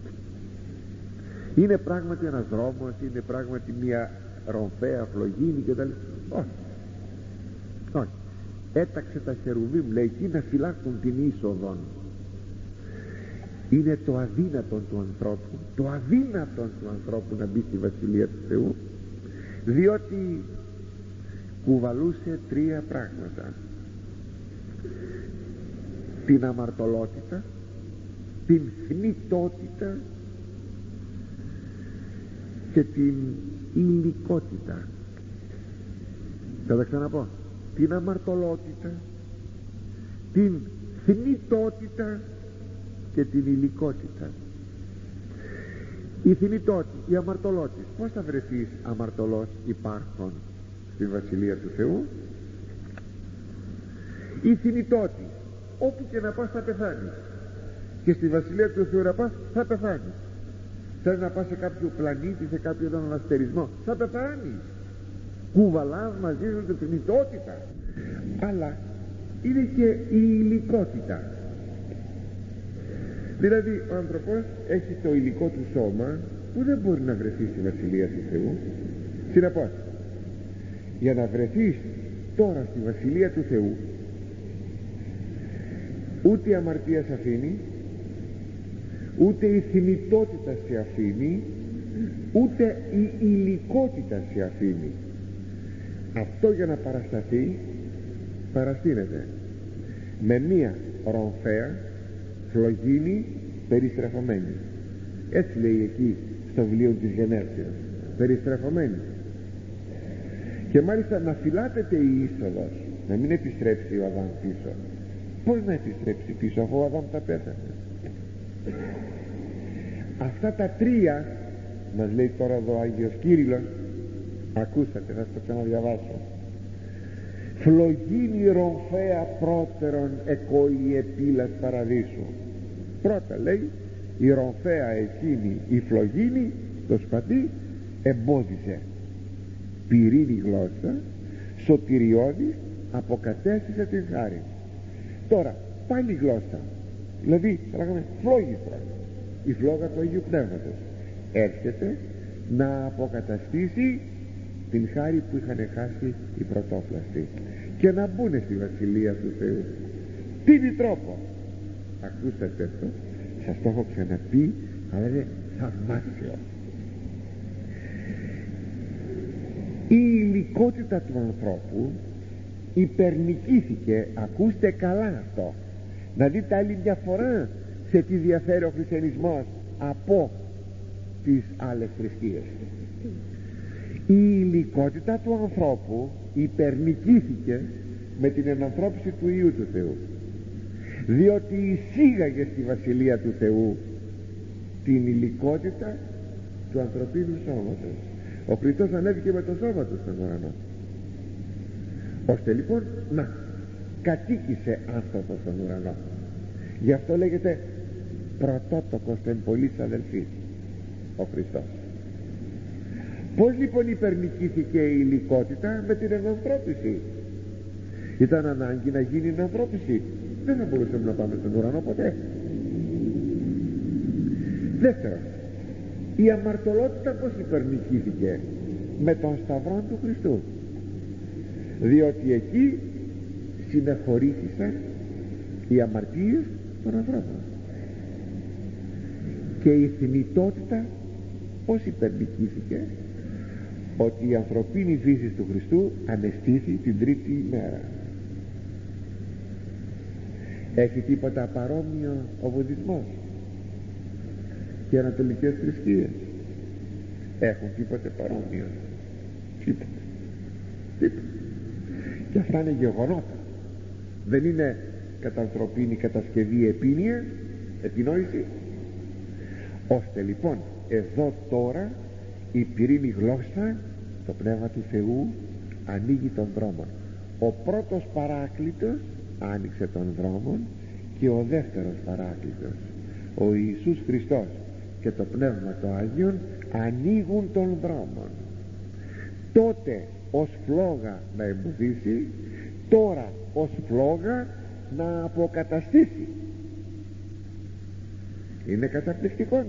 [SPEAKER 1] Είναι πράγματι ένας δρόμος, είναι πράγματι μια ρομφαία φλογίνη και τα λοιπά? Όχι, όχι. Έταξε τα χερουβίμ, λέει, εκεί να φυλάξουν την είσοδον. Είναι το αδύνατον του ανθρώπου, το αδύνατον του ανθρώπου να μπει στη Βασιλεία του Θεού, διότι κουβαλούσε τρία πράγματα: την αμαρτωλότητα, την θνητότητα και την υλικότητα. Θα τα ξαναπώ: την αμαρτωλότητα, την θνητότητα και την υλικότητα. Η θνητότητα, η αμαρτωλότητα, πώς θα βρεθείς αμαρτωλός υπάρχον στη Βασιλεία του Θεού? Η θνητότητα, όπου και να πας θα πεθάνεις, και στη Βασιλεία του Θεού να πας θα πεθάνεις. Θες να πας σε κάποιο πλανήτη, σε κάποιο αναστερισμό, θα πεθάνεις. Κουβαλάς μαζί σου την θνητότητα. Αλλά είναι και η υλικότητα. Δηλαδή ο άνθρωπος έχει το υλικό του σώμα που δεν μπορεί να βρεθεί στη Βασιλεία του Θεού. Συνεπώς, για να βρεθείς τώρα στη Βασιλεία του Θεού, ούτε η αμαρτία σε αφήνει, ούτε η θνητότητα σε αφήνει, ούτε η υλικότητα σε αφήνει. Αυτό για να παρασταθεί, παραστείνεται με μία ρομφαία φλογίνη περιστρεφωμένη. Έτσι λέει εκεί στο βιβλίο της Γενέσεως, περιστρεφωμένη. Και μάλιστα να φυλάτεται η είσοδος, να μην επιστρέψει ο Αδάμ πίσω. Πώς να επιστρέψει πίσω, αφού ο Αδάμ τα πέθανε? Αυτά τα τρία μας λέει τώρα εδώ ο Άγιος Κύριλλος. Ακούσατε, θα το ξαναδιαβάσω. Φλογίνη ρομφαία πρώτερον εκόλη επίλας παραδείσου. Πρώτα λέει η ρομφαία εκείνη, η φλογίνη, το σπαθί, εμπόδιζε. Πυρήνη γλώσσα, σωτηριώδης, αποκατέστησε την χάρη. Τώρα πάλι γλώσσα, δηλαδή θα λέγαμε φλόγιστρα, η φλόγα του Αγίου Πνεύματος έρχεται να αποκαταστήσει την χάρη που είχαν χάσει οι πρωτόφλαστοι και να μπουν στη Βασιλεία του Θεού. Τι τρόπο? Ακούσατε αυτό, σας το έχω ξαναπεί, αλλά είναι θαυμάσιο. Η υλικότητα του ανθρώπου υπερνικήθηκε. Ακούστε καλά αυτό, να δείτε άλλη μια φορά σε τι διαφέρει ο χριστιανισμός από τις άλλες θρησκείες. Η υλικότητα του ανθρώπου υπερνικήθηκε με την ενανθρώπιση του Υιού του Θεού, διότι εισήγαγε στη Βασιλεία του Θεού την υλικότητα του ανθρωπίνου σώματος. Ο Χριστός ανέβηκε με το σώμα του στον ουρανό, ώστε λοιπόν να κατοίκησε άνθρωπος στον ουρανό. Γι' αυτό λέγεται πρωτότοκος των πολλής αδελφής ο Χριστός. Πώς λοιπόν υπερνικήθηκε η υλικότητα? Με την ενανθρώπιση. Ήταν ανάγκη να γίνει η ενανθρώπιση, δεν θα μπορούσαμε να πάμε στον ουρανό ποτέ. Δεύτερον, η αμαρτωλότητα πώς υπερνικήθηκε? Με τον Σταυρό του Χριστού, διότι εκεί συνεχωρήθησαν οι αμαρτίες των ανθρώπων. Και η θνητότητα πώς υπερνικήθηκε? Ότι η ανθρωπίνη φύση του Χριστού ανεστήθη την τρίτη ημέρα. Έχει τίποτα παρόμοιο ο βουδισμός και οι ανατολικές θρησκείες? Έχουν τίποτε παρόμοιο? Τίποτε. Και αυτά είναι γεγονότα, δεν είναι κατανθρωπίνη κατασκευή, επίνοια, επινόηση. Ώστε λοιπόν εδώ τώρα η πυρήνη γλώσσα, το Πνεύμα του Θεού ανοίγει τον δρόμο. Ο πρώτος παράκλητος άνοιξε τον δρόμο και ο δεύτερος παράκλητος, ο Ιησούς Χριστός και το Πνεύμα το Άγιον, ανοίγουν τον δρόμο. Τότε ως φλόγα να εμποδίσει, τώρα ως φλόγα να αποκαταστήσει. Είναι καταπληκτικό.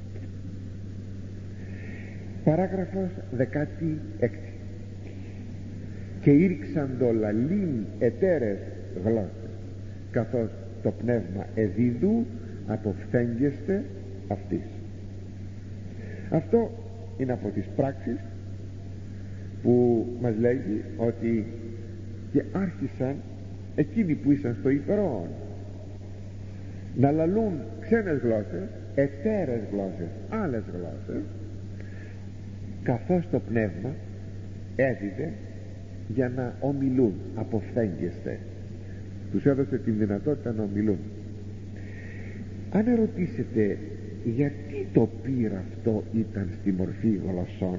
[SPEAKER 1] Παράγραφος 16. Και ήρξαν το λαλήν ετέρες γλώσσες, καθώς το πνεύμα εδίδου αποφθέγγεστε αυτής. Αυτό είναι από τις πράξεις που μας λέγει ότι και άρχισαν εκείνοι που ήσαν στο υπερόν να λαλούν ξένες γλώσσες, εταίρες γλώσσες, άλλες γλώσσες, καθώς το πνεύμα έδιδε για να ομιλούν. Αποφθέγγεστε, τους έδωσε την δυνατότητα να ομιλούν. Αν ερωτήσετε γιατί το πείρα αυτό ήταν στη μορφή γλωσσών,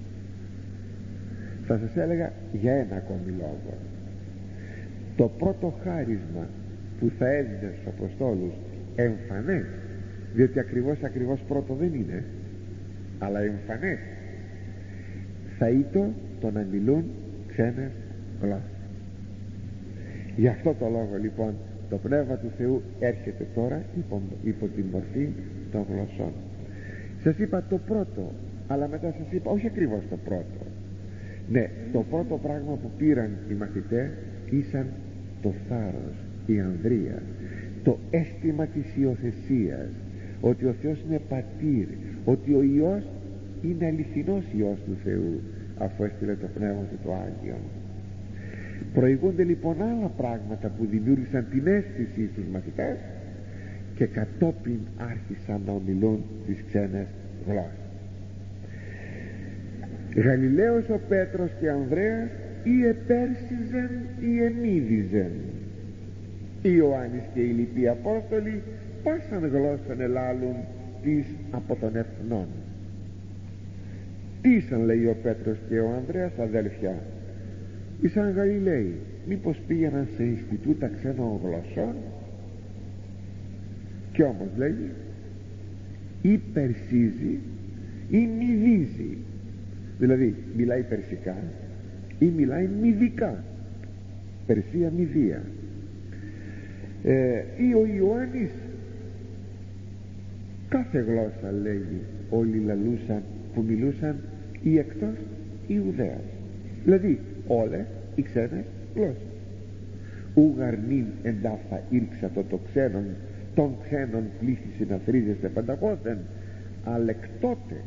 [SPEAKER 1] θα σας έλεγα για ένα ακόμη λόγο. Το πρώτο χάρισμα που θα έδινε στους Αποστόλους εμφανές, διότι ακριβώς πρώτο δεν είναι, αλλά εμφανές, θα ήταν το να μιλούν ξένες γλώσσες. Γι' αυτό το λόγο λοιπόν το Πνεύμα του Θεού έρχεται τώρα υπό την μορφή των γλωσσών. Σας είπα το πρώτο, αλλά μετά σας είπα όχι ακριβώς το πρώτο. Ναι, το πρώτο πράγμα που πήραν οι μαθητές ήσαν το θάρρος, η ανδρεία, το αίσθημα της υιοθεσίας, ότι ο Θεός είναι πατήρ, ότι ο Υιός είναι αληθινός Υιός του Θεού, αφού έστειλε το Πνεύμα του το Άγιο. Προηγούνται λοιπόν άλλα πράγματα που δημιούργησαν την αίσθηση στους μαθητές και κατόπιν άρχισαν να ομιλούν τις ξένες γλώσσες. Γαλιλαίος ο Πέτρος και Ανδρέας ή επέρσιζεν ή εμίδιζεν. Ιωάννης και οι λοιποί Απόστολοι πάσαν γλώσσαν ελάλουν της από των εθνών. Τι ήσαν, λέει ο Πέτρος και ο Ανδρέας, αδέλφια? Ήσαν Γαλιλαίοι. Μήπως πήγαιναν σε Ινστιτούτα ξένων γλωσσών? Κι όμως λέγει ή περσίζει ή μηδίζει, δηλαδή μιλάει περσικά ή μιλάει μηδικά, Περσία Μηδία. Ή ο Ιωάννης κάθε γλώσσα, λέγει, όλοι λαλούσαν που μιλούσαν ή εκτός Ιουδαίας, δηλαδή όλες οι ξένες γλώσσες. Ουγαρνήν εντάφα ήρξα το ξένον, των ξένων πλήθηση να θρίζεστε πανταχώθεν, αλλά εκ τότε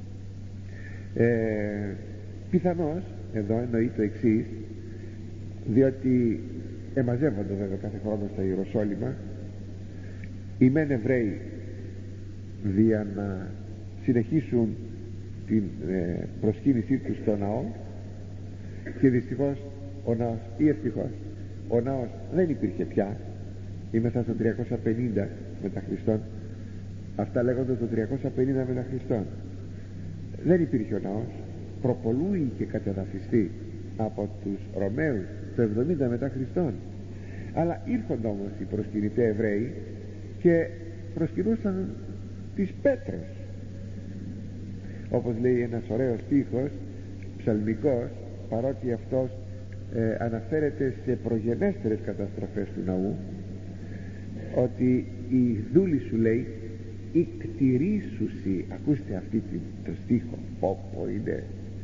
[SPEAKER 1] πιθανώς εδώ εννοεί το εξής, διότι εμαζεύονται βέβαια κάθε χρόνο στα Ιεροσόλυμα οι μεν Εβραίοι για να συνεχίσουν την προσκύνησή τους στο ναό, και δυστυχώς ο ναός, ή ευτυχώς, ο ναός δεν υπήρχε πια. Είμαστε στο 350 μετά Χριστόν. Αυτά λέγονται το 350 μετά Χριστόν. Δεν υπήρχε ο ναός. Προπολού είχε κατεδαφιστεί από τους Ρωμαίους το 70 μετά Χριστόν. Αλλά ήρχονται όμως οι προσκυνητές Εβραίοι και προσκυνούσαν τις πέτρες, όπως λέει ένας ωραίος στίχος ψαλμικός, παρότι αυτός αναφέρεται σε προγενέστερες καταστροφές του ναού, ότι η δούλη σου, λέει, η κτηρίσουσι. Ακούστε αυτή το στίχο, όπου είναι,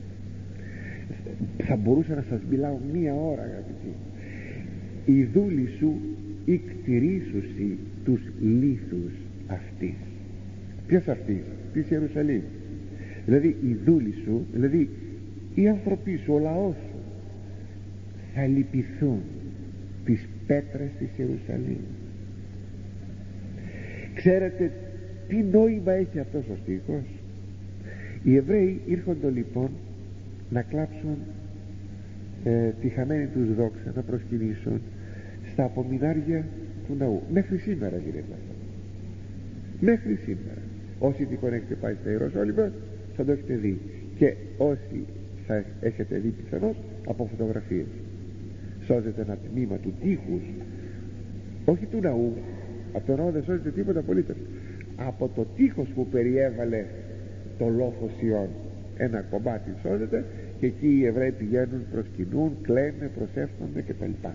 [SPEAKER 1] θα μπορούσα να σας μιλάω μία ώρα, αγαπητοί. Η δούλη σου η κτηρίσουσι τους λίθους αυτής. Ποιος αυτής? Της Ιερουσαλήμ. Δηλαδή η δούλη σου, δηλαδή οι άνθρωποι σου, ο λαός σου, θα λυπηθούν τις πέτρες της Ιερουσαλήμ. Ξέρετε τι νόημα έχει αυτός ο στίχος? Οι Εβραίοι ήρχονται λοιπόν να κλάψουν τη χαμένη τους δόξα, να προσκυνήσουν στα απομεινάρια του ναού. Μέχρι σήμερα γίνεται αυτό. Μέχρι σήμερα. Όσοι τυχόν έχετε πάει στα Ιεροσόλυμα θα το έχετε δει, και όσοι θα έχετε δει πιθανώς από φωτογραφίες. Σώζεται ένα τμήμα του τείχους, όχι του ναού. Από το ναό δεν σώζεται τίποτα απολύτως. Από το τείχος που περιέβαλε το λόφος Ιών ένα κομμάτι σώζεται, και εκεί οι Εβραίοι πηγαίνουν, προσκυνούν, κλαίνε, προσεύχονται κτλ.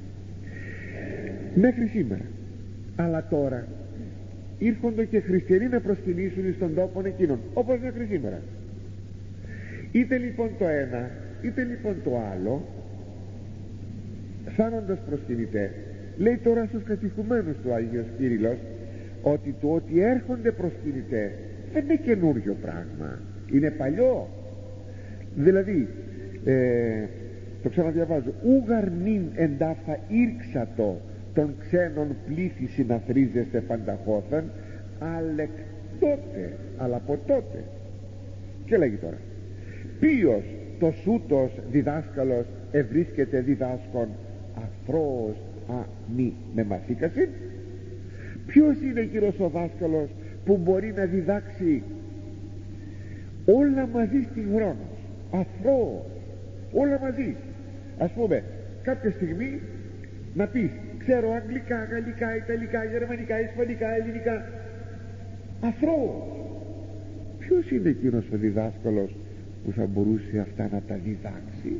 [SPEAKER 1] Μέχρι σήμερα. Αλλά τώρα ήρχονται και χριστιανοί να προσκυνήσουν στον τόπο εκείνων, όπως μέχρι σήμερα. Είτε λοιπόν το ένα είτε λοιπόν το άλλο, φάνοντας προσκυνητές, λέει τώρα στους κατηχουμένους του Άγιος Κύριλλος ότι το ότι έρχονται προσκυνητές δεν είναι καινούριο πράγμα, είναι παλιό. Δηλαδή το ξαναδιαβάζω, ουγαρνήν εντάφα ήρξατο των ξένων πλήθη συναθρίζεστε πανταχώθεν, αλεκ τότε, αλλά από τότε. Και λέγει τώρα, ποιος το σούτος διδάσκαλος ευρίσκεται διδάσκον αθρώος μη με μαθήκασιν. Ποιος είναι εκείνος ο δάσκαλος που μπορεί να διδάξει όλα μαζί στη χρόνο, αθρώος, όλα μαζί. Ας πούμε κάποια στιγμή να πεις ξέρω αγγλικά, γαλλικά, ιταλικά, γερμανικά, ισπανικά, ελληνικά, αθρώος. Ποιος είναι εκείνος ο διδάσκαλος που θα μπορούσε αυτά να τα διδάξει?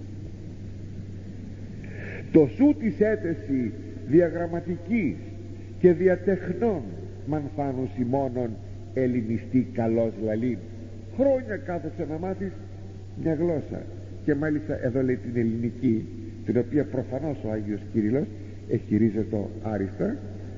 [SPEAKER 1] Το σου της έτεση διαγραμματικής και διατεχνών μανθάνους ημώνων ελληνιστή καλός λαλήν. Χρόνια κάθεσαι να μάθεις μια γλώσσα, και μάλιστα εδώ λέει την ελληνική, την οποία προφανώς ο Άγιος Κύριλλος εχειρίζεται άριστα.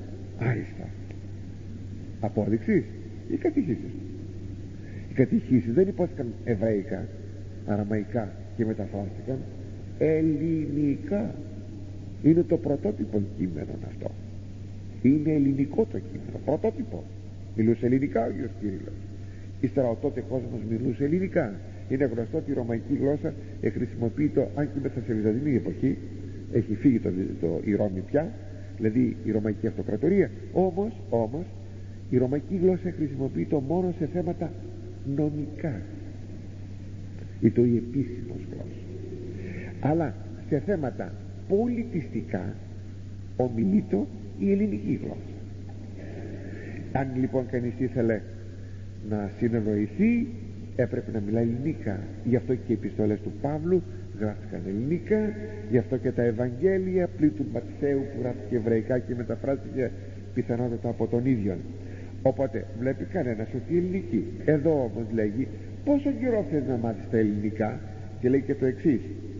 [SPEAKER 1] Απόδειξη οι κατηχήσεις. Οι κατηχήσεις δεν υπόθηκαν εβραϊκά, αραμαϊκά και μεταφράστηκαν ελληνικά. Είναι το πρωτότυπο κείμενο αυτό. Είναι ελληνικό το κείμενο, πρωτότυπο. Μιλούσε ελληνικά ο Άγιος Κύριλλος. Ύστερα ο τότε κόσμος μιλούσε ελληνικά. Είναι γνωστό ότι η ρωμαϊκή γλώσσα χρησιμοποιείται, αν και μέσα σε βυζαντινή εποχή έχει φύγει η Ρώμη πια, δηλαδή η ρωμαϊκή αυτοκρατορία. Όμως η ρωμαϊκή γλώσσα χρησιμοποιείται μόνο σε θέματα νομικά, ή το η επίσημος γλώσσα. Αλλά σε θέματα πολιτιστικά ομιλείται η ελληνική γλώσσα. Αν λοιπόν κανείς ήθελε να συνεννοηθεί, έπρεπε να μιλάει ελληνικά. Γι' αυτό και οι επιστολές του Παύλου γράφτηκαν ελληνικά, γι' αυτό και τα Ευαγγέλια πλην του Ματθαίου που γράφτηκε εβραϊκά και μεταφράστηκε πιθανότατα από τον ίδιο. Οπότε βλέπει κανένας ότι η ελληνική. Εδώ όμως λέγει πόσο καιρό θες να μάθεις τα ελληνικά, και λέει και το εξής,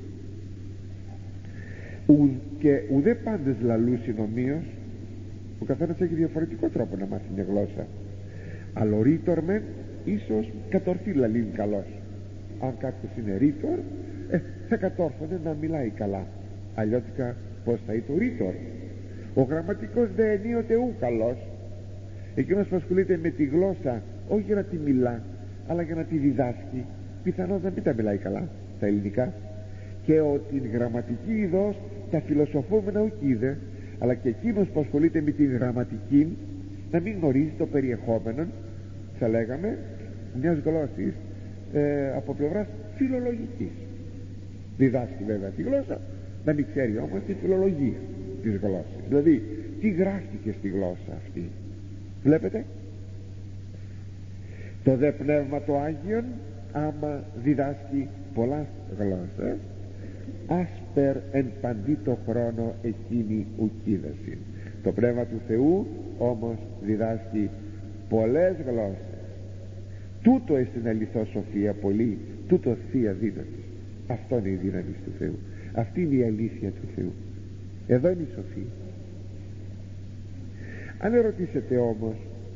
[SPEAKER 1] και ουδέ πάντες λαλούσιν ομοίως. Ο καθένας έχει διαφορετικό τρόπο να μάθει μια γλώσσα, αλλά ο ρήτορ μεν ίσως κατορθεί λαλήν καλός. Αν κάποιος είναι ρήτορ, θα κατόρθωνε να μιλάει καλά. Αλλιώτικα πως θα είναι το ρήτορ? Ο γραμματικός δεν ενίοτε ου καλός. Εκείνος που ασχολείται με τη γλώσσα, όχι για να τη μιλά, αλλά για να τη διδάσκει, πιθανώς να μην τα μιλάει καλά τα ελληνικά. Και την γραμματική ειδός τα φιλοσοφούμενα ουκίδε, αλλά και εκείνος που ασχολείται με τη γραμματική να μην γνωρίζει το περιεχόμενο, θα λέγαμε, μιας γλώσσης από πλευράς φιλολογικής. Διδάσκει βέβαια τη γλώσσα, να μην ξέρει όμως τη φιλολογία της γλώσσας, δηλαδή τι γράφτηκε στη γλώσσα αυτή. Βλέπετε, το δε πνεύμα το Άγιον άμα διδάσκει πολλάς γλώσσες, άσπερ εν παντή το χρόνο εκείνη ουκίδαση. Το πνεύμα του Θεού όμως διδάσκει πολλές γλώσσες. Τούτο εστιν αληθώς σοφία πολύ, τούτο θεία δύναμη. Αυτό είναι η δύναμη του Θεού, αυτή είναι η αλήθεια του Θεού. Εδώ είναι η σοφία. Αν ερωτήσετε όμως,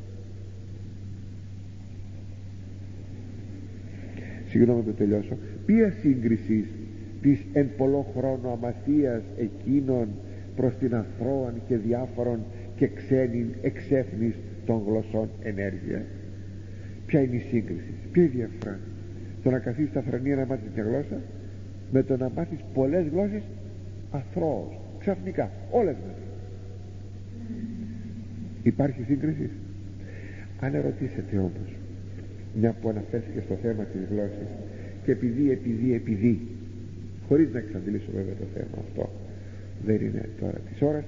[SPEAKER 1] συγγνώμη το τελειώσω, ποια σύγκριση της εν πολλό χρόνο αμαθίας εκείνων προς την αθρώαν και διάφορων και ξένην εξέφνης των γλωσσών ενέργεια? Ποια είναι η σύγκριση, ποια είναι η διαφορά? Το να καθίσεις στα θρανία να μάθεις μια γλώσσα με το να μάθεις πολλές γλώσσες αθρώος, ξαφνικά, όλες μαζί. Υπάρχει σύγκριση? Αν ερωτήσετε όμως, μια που αναφέρθηκε στο θέμα της γλώσσης, και επειδή χωρίς να εξαντλήσω βέβαια το θέμα αυτό, δεν είναι τώρα της ώρας,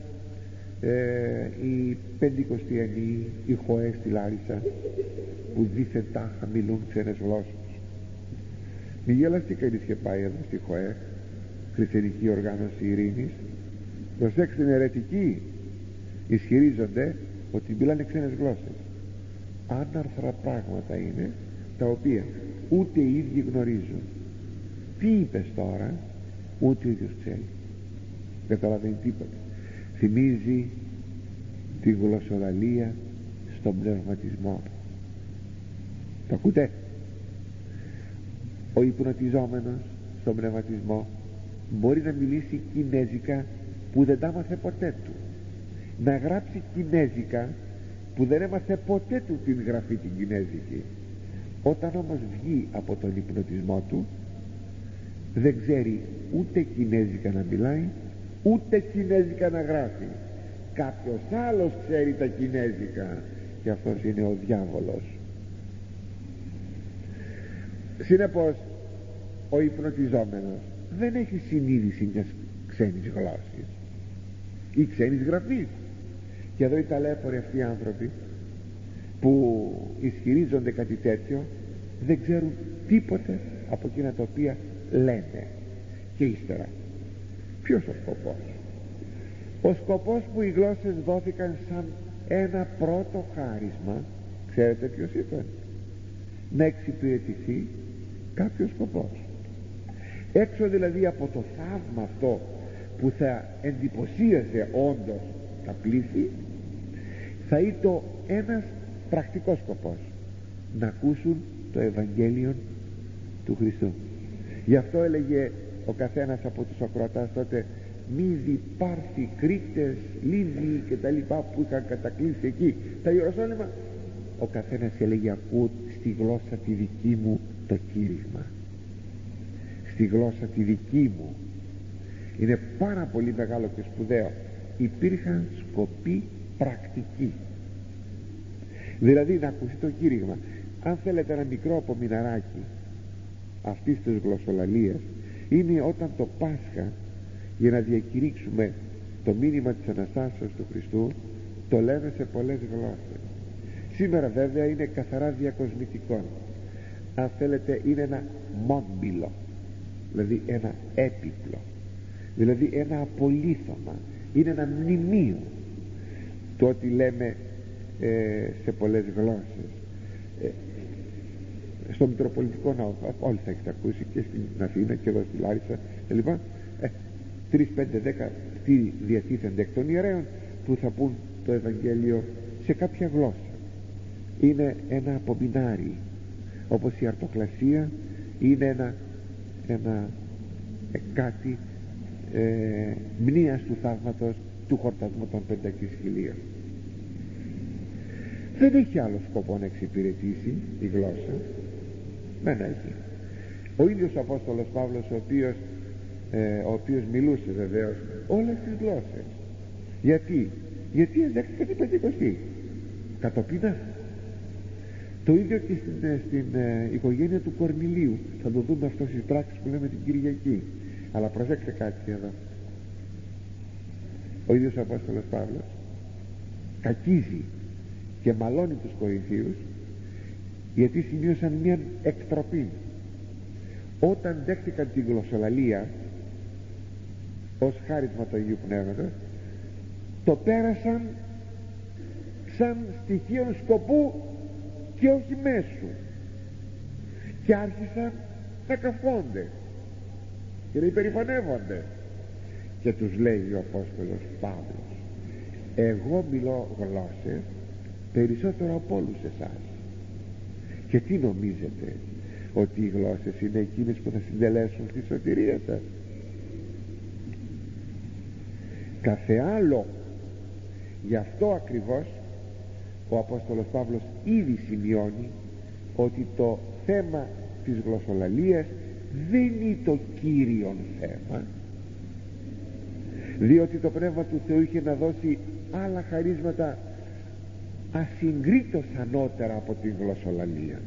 [SPEAKER 1] οι πεντηκοστιανοί, οι χωές στη Λάρισα, που δίθεν τάχα μιλούν ξένες γλώσσες. Μη γελαστεί κανείς και πάει εδώ στη χωέ, χριστιανική οργάνωση ειρήνης. Προσέξτε, είναι αιρετικοί, ισχυρίζονται ότι μιλάνε ξένες γλώσσες. Άναρθρα πράγματα είναι, τα οποία ούτε οι ίδιοι γνωρίζουν. Τι είπες τώρα? Ούτε ο ίδιος ξέρει, καταλαβαίνει τίποτα. Θυμίζει τη γλωσσοδαλία στον πνευματισμό. Το ακούτε? Ο υπνοτιζόμενος στον πνευματισμό μπορεί να μιλήσει κινέζικα που δεν τα μάθε ποτέ του, να γράψει κινέζικα, που δεν έμαθε ποτέ του την γραφή την κινέζικη. Όταν όμως βγει από τον υπνοτισμό του, δεν ξέρει ούτε κινέζικα να μιλάει, ούτε κινέζικα να γράφει. Κάποιος άλλος ξέρει τα κινέζικα, και αυτός είναι ο διάβολος. Συνεπώς, ο υπνοτιζόμενος δεν έχει συνείδηση μιας ξένης γλώσσης ή ξένης γραφής. Και εδώ οι ταλέποροι αυτοί οι άνθρωποι που ισχυρίζονται κάτι τέτοιο δεν ξέρουν τίποτε από εκείνα τα οποία λένε. Και ύστερα, ποιος ο σκοπός? Ο σκοπός που οι γλώσσες δόθηκαν σαν ένα πρώτο χάρισμα, ξέρετε ποιος ήταν? Να εξυπηρετηθεί κάποιος σκοπός. Έξω δηλαδή από το θαύμα αυτό που θα εντυπωσίαζε όντως τα πλήθη, θα ήταν ένας πρακτικός σκοπός: να ακούσουν το Ευαγγέλιο του Χριστού. Γι' αυτό έλεγε ο καθένας από τους ακροατάς τότε: μη διπάρθει Κρήτες, Λίβοι και τα λοιπά που είχαν κατακλείσει εκεί τα Ιεροσόλυμα. Ο καθένας έλεγε: ακούω στη γλώσσα τη δική μου το κήρυγμα, στη γλώσσα τη δική μου. Είναι πάρα πολύ μεγάλο και σπουδαίο. Υπήρχαν σκοποί πρακτικοί, δηλαδή να ακουστεί το κήρυγμα. Αν θέλετε ένα μικρό απομειναράκι αυτής της γλωσσολαλίας, είναι όταν το Πάσχα, για να διακηρύξουμε το μήνυμα της Αναστάσεως του Χριστού, το λέμε σε πολλές γλώσσες. Σήμερα βέβαια είναι καθαρά διακοσμητικό. Αν θέλετε, είναι ένα μόμπιλο, δηλαδή ένα έπιπλο, δηλαδή ένα απολίθωμα, είναι ένα μνημείο το ότι λέμε σε πολλές γλώσσες. Στο Μητροπολιτικό Ναό όλοι θα έχετε ακούσει, και στην Αθήνα και εδώ στη Λάρισα κλπ. 3, 5, 10 τι διατίθενται εκ των ιερέων που θα πούν το Ευαγγέλιο σε κάποια γλώσσα. Είναι ένα απομεινάρι, όπως η αρτοκλασία είναι ένα κάτι μνήας του θαύματος του χορτασμού των 5.000. Δεν έχει άλλο σκοπό να εξυπηρετήσει η γλώσσα. Δεν έχει. Ο ίδιος ο Απόστολος Παύλος, ο οποίος μιλούσε βεβαίως όλες τις γλώσσες. Γιατί ενδέχτηκαν την Πεντηκοστή κατοπίνα. Το ίδιο και στην οικογένεια του Κορνηλίου. Θα το δούμε αυτό στις πράξεις που λέμε την Κυριακή. Αλλά προσέξτε κάτι εδώ. Ο ίδιος ο Απόστολος Παύλος κακίζει και μαλώνει τους Κορινθίους, γιατί σημείωσαν μια εκτροπή. Όταν δέχτηκαν την γλωσσολαλία ως χάρισμα του Αγίου Πνεύματος, το πέρασαν σαν στοιχείο σκοπού και όχι μέσου, και άρχισαν να καυχόνται και να υπερηφανεύονται. Και τους λέει ο Απόστολος Παύλος: εγώ μιλώ γλώσσες περισσότερο από όλους εσάς. Και τι νομίζετε? Ότι οι γλώσσες είναι εκείνες που θα συντελέσουν τη σωτηρία σας? Κάθε άλλο. Γι' αυτό ακριβώς ο Απόστολος Παύλος ήδη σημειώνει ότι το θέμα της γλωσσολαλίας δεν είναι το κύριον θέμα, διότι το Πνεύμα του Θεού είχε να δώσει άλλα χαρίσματα ασυγκρίτως ανώτερα από την γλωσσολαλία.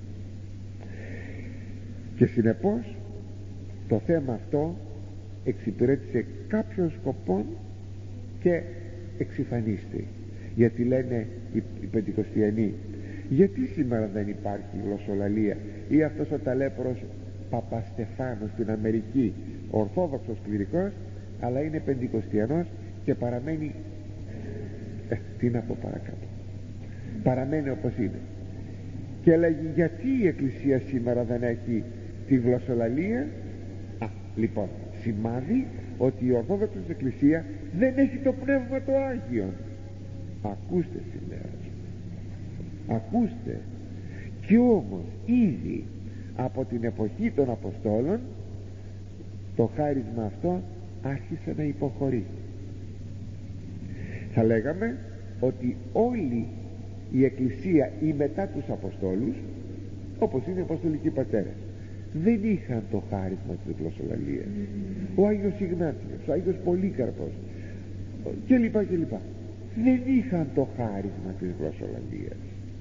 [SPEAKER 1] Και συνεπώς το θέμα αυτό εξυπηρέτησε κάποιον σκοπό και εξυφανίστη. Γιατί λένε οι Πεντηκοστιανοί: γιατί σήμερα δεν υπάρχει γλωσσολαλία? Ή αυτός ο ταλέπορος Παπαστεφάνος στην Αμερική, ορθόδοξος κληρικός, αλλά είναι Πεντηκοστιανός και παραμένει τι να πω παρακάτω, παραμένει όπως είναι. Και λέγει: γιατί η Εκκλησία σήμερα δεν έχει τη γλωσσολαλία? Λοιπόν, σημάδι ότι η Ορθόδοξη Εκκλησία δεν έχει το Πνεύμα το Άγιο. Ακούστε σήμερα, ακούστε. Κι όμως ήδη από την εποχή των Αποστόλων το χάρισμα αυτό άρχισε να υποχωρεί. Θα λέγαμε ότι όλη η Εκκλησία ή μετά τους Αποστόλους, όπως είναι οι Αποστολικοί πατέρες, δεν είχαν το χάρισμα της γλωσσολαλίας. Ο Άγιος Ιγνάτιος, ο Άγιος Πολύκαρπος κλπ. Δεν είχαν το χάρισμα της γλωσσολαλίας.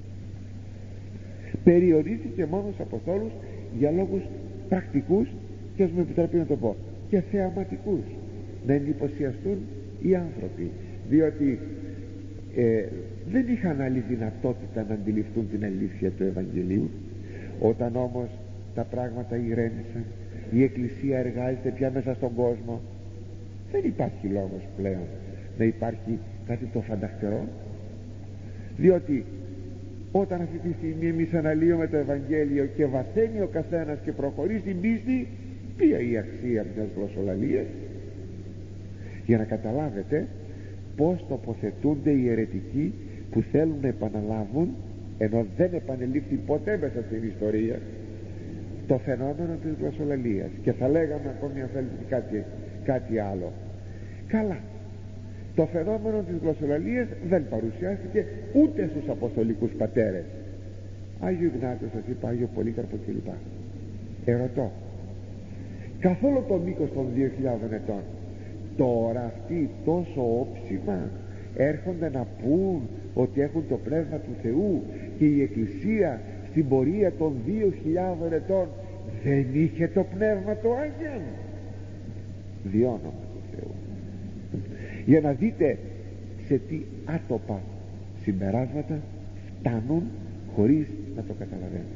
[SPEAKER 1] Περιορίστηκε μόνο στους Αποστόλους για λόγους πρακτικούς και, ας μου επιτρέπει να το πω, και θεαματικούς, να εντυπωσιαστούν οι άνθρωποι, διότι δεν είχαν άλλη δυνατότητα να αντιληφθούν την αλήθεια του Ευαγγελίου. Όταν όμως τα πράγματα ηρέμησαν, η Εκκλησία εργάζεται πια μέσα στον κόσμο, δεν υπάρχει λόγος πλέον να υπάρχει κάτι το φανταχτερό, διότι όταν αυτή τη στιγμή εμείς αναλύουμε το Ευαγγέλιο και βαθαίνει ο καθένας και προχωρεί στην πίστη, ποια η αξία μιας γλωσσολαλίας? Για να καταλάβετε πως τοποθετούνται οι αιρετικοί που θέλουν να επαναλάβουν, ενώ δεν επανελήφθη ποτέ μέσα στην ιστορία, το φαινόμενο της γλωσσολαλίας. Και θα λέγαμε ακόμη, αν θέλετε, κάτι άλλο. Καλά, το φαινόμενο της γλωσσολαλίας δεν παρουσιάστηκε ούτε στους Αποστολικούς πατέρες. Άγιο Ιγνάτιο, σας είπα, Άγιο Πολύκαρπο κλπ. Ερωτώ, καθόλου το μήκος των 2000 ετών, τώρα αυτοί τόσο όψιμα έρχονται να πούν ότι έχουν το Πνεύμα του Θεού, και η Εκκλησία στην πορεία των 2000 ετών δεν είχε το Πνεύμα του Άγιον? Διόνομα του Θεού. Για να δείτε σε τι άτοπα συμπεράσματα φτάνουν χωρίς να το καταλαβαίνουν.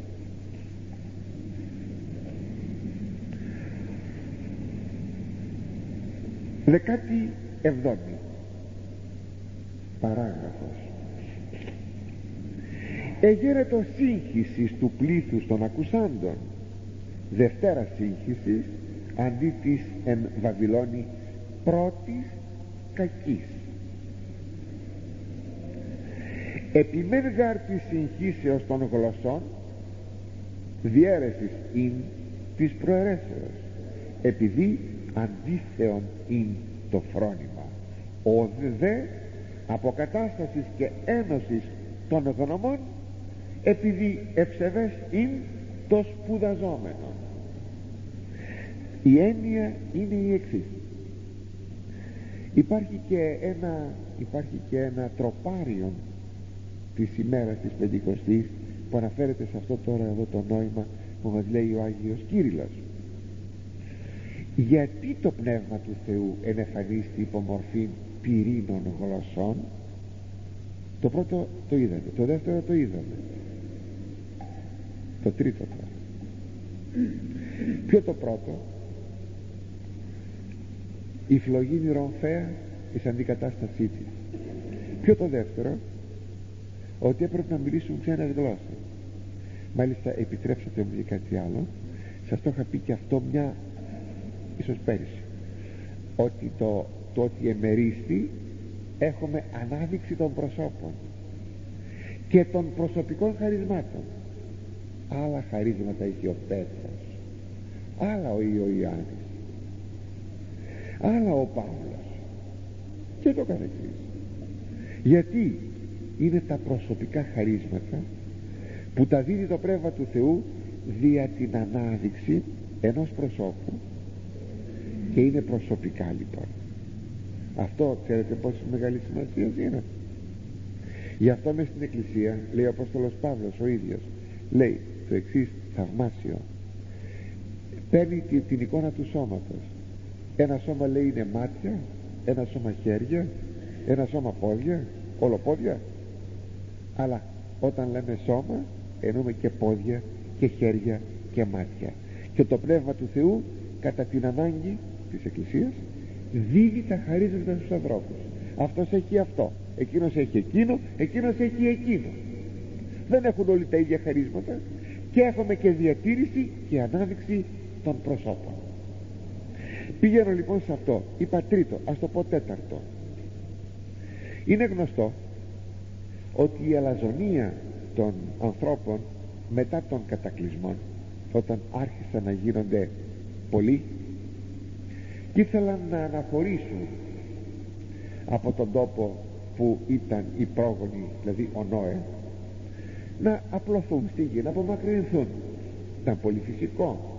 [SPEAKER 1] Δεκάτη εβδόμη παράγραφος. Εγέρετο σύγχυσης του πλήθους των ακουσάντων, δευτέρα σύγχυσης αντί της εν Βαβυλώνη πρώτης κακής. Επιμέν γάρ της συγχύσεως των γλωσσών, διαίρεσης ειν της προαιρέσεως, επειδή αντίθεον ειν το φρόνημα, ο δε αποκατάστασης και ένωσης των γνωμών, επειδή ευσεβές ειν το σπουδαζόμενο. Η έννοια είναι η εξής. Υπάρχει και ένα τροπάριον της ημέρας της Πεντηκοστής που αναφέρεται σε αυτό τώρα εδώ το νόημα που μας λέει ο Άγιος Κύριλλος. Γιατί το Πνεύμα του Θεού ενεφανίστη υπό μορφή πυρήνων γλωσσών? Το πρώτο το είδαμε, το δεύτερο το είδαμε, το τρίτο τώρα. Ποιο το πρώτο? Η φλογίνη ρομφαία εις αντικατάστασή της. Ποιο το δεύτερο? Ότι έπρεπε να μιλήσουν ξένες γλώσσες. Μάλιστα, επιτρέψατε μου και κάτι άλλο, σας το είχα πει και αυτό ίσως πέρυσι, ότι το ότι εμερίστη έχουμε ανάδειξη των προσώπων και των προσωπικών χαρισμάτων. Άλλα χαρίσματα έχει ο Πέτρος, άλλα ο Ιωάννης, άλλα ο Παύλος και το καθεξής. Γιατί είναι τα προσωπικά χαρίσματα που τα δίνει το Πνεύμα του Θεού δια την ανάδειξη ενός προσώπου, και είναι προσωπικά λοιπόν. Αυτό ξέρετε πόσο μεγάλη σημασία είναι? Γι' αυτό μες στην Εκκλησία λέει ο Απόστολος Παύλος ο ίδιος, λέει το εξής θαυμάσιο. Παίρνει την εικόνα του σώματος. Ένα σώμα λέει είναι μάτια, ένα σώμα χέρια, ένα σώμα πόδια, όλο πόδια. Αλλά όταν λέμε σώμα εννοούμε και πόδια και χέρια και μάτια. Και το Πνεύμα του Θεού κατά την ανάγκη της Εκκλησίας δίδει τα χαρίσματα στους ανθρώπους. Αυτός έχει αυτό, εκείνος έχει εκείνο, εκείνος έχει εκείνο. Δεν έχουν όλοι τα ίδια χαρίσματα, και έχουμε και διατήρηση και ανάδειξη των προσώπων. Πηγαίνω λοιπόν σε αυτό. Είπα τρίτο, ας το πω τέταρτο. Είναι γνωστό ότι η αλαζονία των ανθρώπων μετά των κατακλυσμών, όταν άρχισαν να γίνονται πολλοί και ήθελαν να αναχωρήσουν από τον τόπο που ήταν οι πρόγονοι, δηλαδή ο Νόε, να απλωθούν στη γη, να απομακρυνθούν. Ήταν πολύ φυσικό.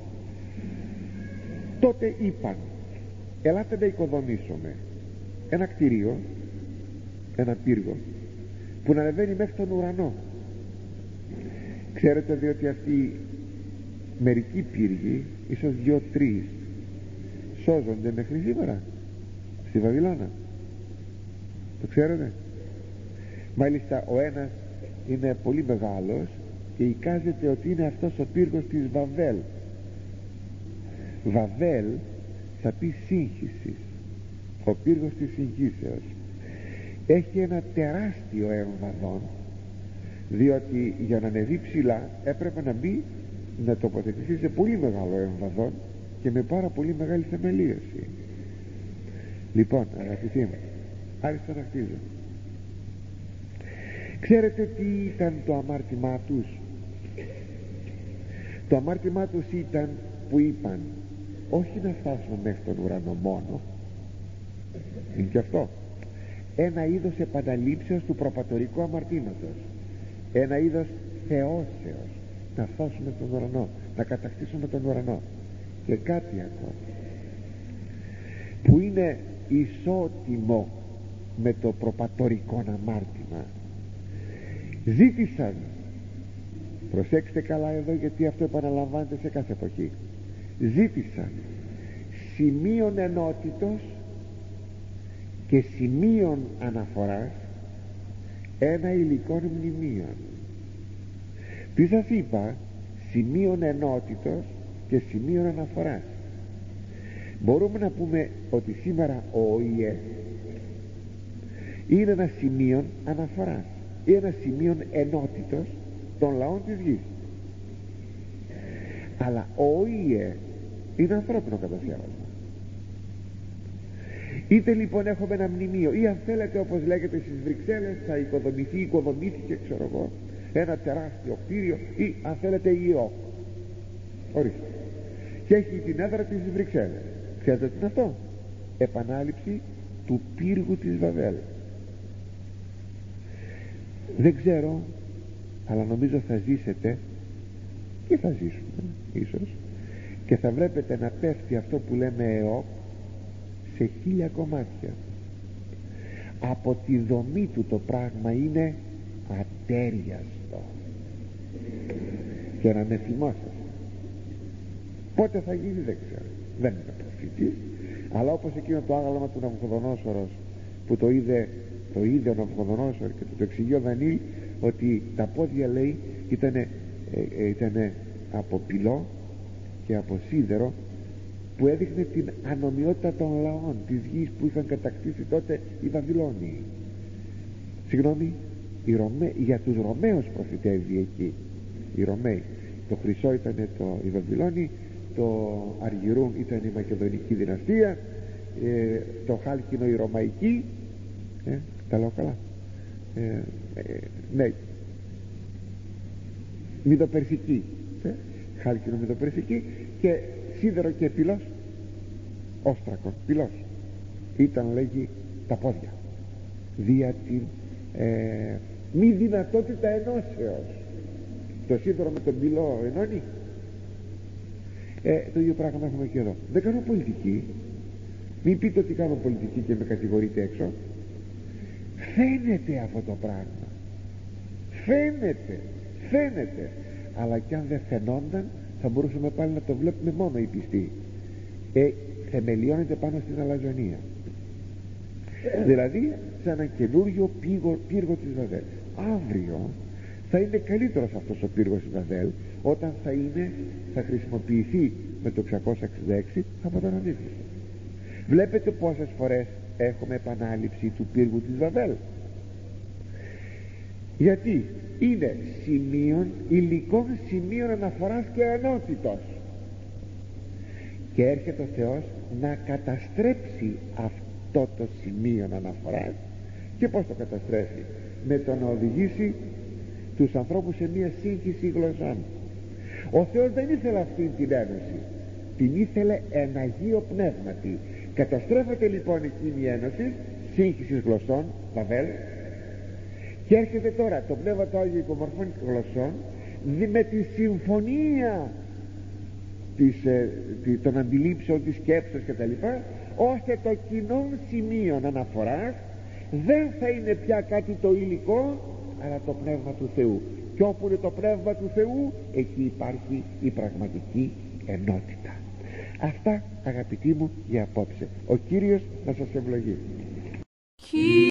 [SPEAKER 1] Τότε είπαν, ελάτε να οικοδομήσουμε ένα κτίριο, ένα πύργο που να ανεβαίνει μέχρι τον ουρανό. Ξέρετε διότι αυτοί μερικοί πύργοι, ίσως 2-3, σώζονται μέχρι σήμερα στη Βαβυλώνα. Το ξέρετε? Μάλιστα ο ένας είναι πολύ μεγάλος και εικάζεται ότι είναι αυτός ο πύργος της Βαβέλ. Βαβέλ θα πει σύγχυσης, ο πύργος της συγχύσεως. Έχει ένα τεράστιο έμβαδον, διότι για να ανεβεί ψηλά έπρεπε να μπει, να τοποθετηθεί σε πολύ μεγάλο έμβαδον και με πάρα πολύ μεγάλη θεμελίωση. Λοιπόν, αγαπητοί μου, άριστα να χτίζω. Ξέρετε τι ήταν το αμάρτημά τους? Το αμάρτημά τους ήταν που είπαν, όχι να φτάσουμε μέχρι τον ουρανό μόνο, είναι και αυτό ένα είδος επαναλήψεως του προπατορικού αμαρτήματος, ένα είδος θεώσεως, να φτάσουμε στον ουρανό, να κατακτήσουμε τον ουρανό. Και κάτι ακόμα που είναι ισότιμο με το προπατορικό αμάρτημα. Ζήτησαν, προσέξτε καλά εδώ γιατί αυτό επαναλαμβάνεται σε κάθε εποχή, ζήτησαν σημείων ενότητος και σημείων αναφοράς ένα υλικών μνημείων. Τι σας είπα? Σημείων ενότητος και σημείων αναφοράς. Μπορούμε να πούμε ότι σήμερα ο ΟΗΕ είναι ένα σημείο αναφοράς ή ένα σημείο ενότητος των λαών της γης. Αλλά ο ΟΗΕ είναι ανθρώπινο καταφιάρασμα. Είτε λοιπόν έχουμε ένα μνημείο, ή αν θέλετε, όπως λέγεται στις Βρυξέλλες, θα οικοδομήθηκε ξέρω εγώ ένα τεράστιο κτίριο, ή αν θέλετε η ΕΟΚ, ορίστε, και έχει την έδρα της στις Βρυξέλλες. Ξέρετε τι είναι αυτό? Επανάληψη του πύργου της Βαβέλ. Δεν ξέρω, αλλά νομίζω θα ζήσετε και θα ζήσουμε ίσως και θα βλέπετε να πέφτει αυτό που λέμε ΕΟΚ σε 1000 κομμάτια. Από τη δομή του το πράγμα είναι ατέριαστο. Και να με θυμόσαστε πότε θα γίνει δεν ξέρω, δεν είμαι προφήτης, αλλά όπως εκείνο το άγαλμα του Ναβουχοδονόσορος που το είδε ο Ναβουχοδονόσορ και το εξηγεί ο Δανίλ, ότι τα πόδια λέει ήτανε από πυλό και από σίδερο, που έδειχνε την ανομοιότητα των λαών της γης που είχαν κατακτήσει τότε οι Βαβυλώνιοι. Συγγνώμη, για τους Ρωμαίους προφητεύει εκεί. Οι Ρωμαίοι, το χρυσό ήταν οι Βαβυλώνιοι, το αργυρούν ήταν η Μακεδονική δυναστεία, το χάλκινο η Ρωμαϊκή, τα λέω καλά, ναι, Μηδοπερσική, χάλκινο Μηδοπερσική, και σίδερο και πυλός, όστρακον, πυλός ήταν, λέγει, τα πόδια, δια την μη δυνατότητα ενώσεως. Το σίδερο με τον πυλό ενώνει. Το ίδιο πράγμα έχουμε και εδώ. Δεν κάνω πολιτική, μην πείτε ότι κάνω πολιτική και με κατηγορείτε έξω. Φαίνεται αυτό το πράγμα, φαίνεται, αλλά κι αν δεν φαινόταν θα μπορούσαμε πάλι να το βλέπουμε μόνο οι πιστοί. Θεμελιώνεται πάνω στην αλαζονία, δηλαδή σε ένα καινούριο πύργο της Βαβέλ. Αύριο θα είναι καλύτερος αυτός ο πύργος της Βαβέλ, όταν θα χρησιμοποιηθεί με το 666 από τον Αντίχριστο. Βλέπετε πόσες φορές έχουμε επανάληψη του πύργου της Βαβέλ? Γιατί είναι υλικών σημείων αναφοράς και ενότητος, και έρχεται ο Θεός να καταστρέψει αυτό το σημείο αναφοράς. Και πως το καταστρέφει? Με το να οδηγήσει τους ανθρώπους σε μια σύγχυση γλωσσών. Ο Θεός δεν ήθελε αυτή την ένωση, την ήθελε εν Αγίο Πνεύματι. Καταστρέφεται λοιπόν εκείνη η ένωση σύγχυσης γλωσσών, Βαβέλ, και έρχεται τώρα το Πνεύμα το Άγιο υπομορφών γλωσσών με τη συμφωνία των αντιλήψεων, της σκέψης κτλ, ώστε το κοινό σημείο αναφοράς δεν θα είναι πια κάτι το υλικό, αλλά το Πνεύμα του Θεού. Και όπου είναι το Πνεύμα του Θεού, εκεί υπάρχει η πραγματική ενότητα. Αυτά, αγαπητοί μου, για απόψε. Ο Κύριος να σας ευλογεί.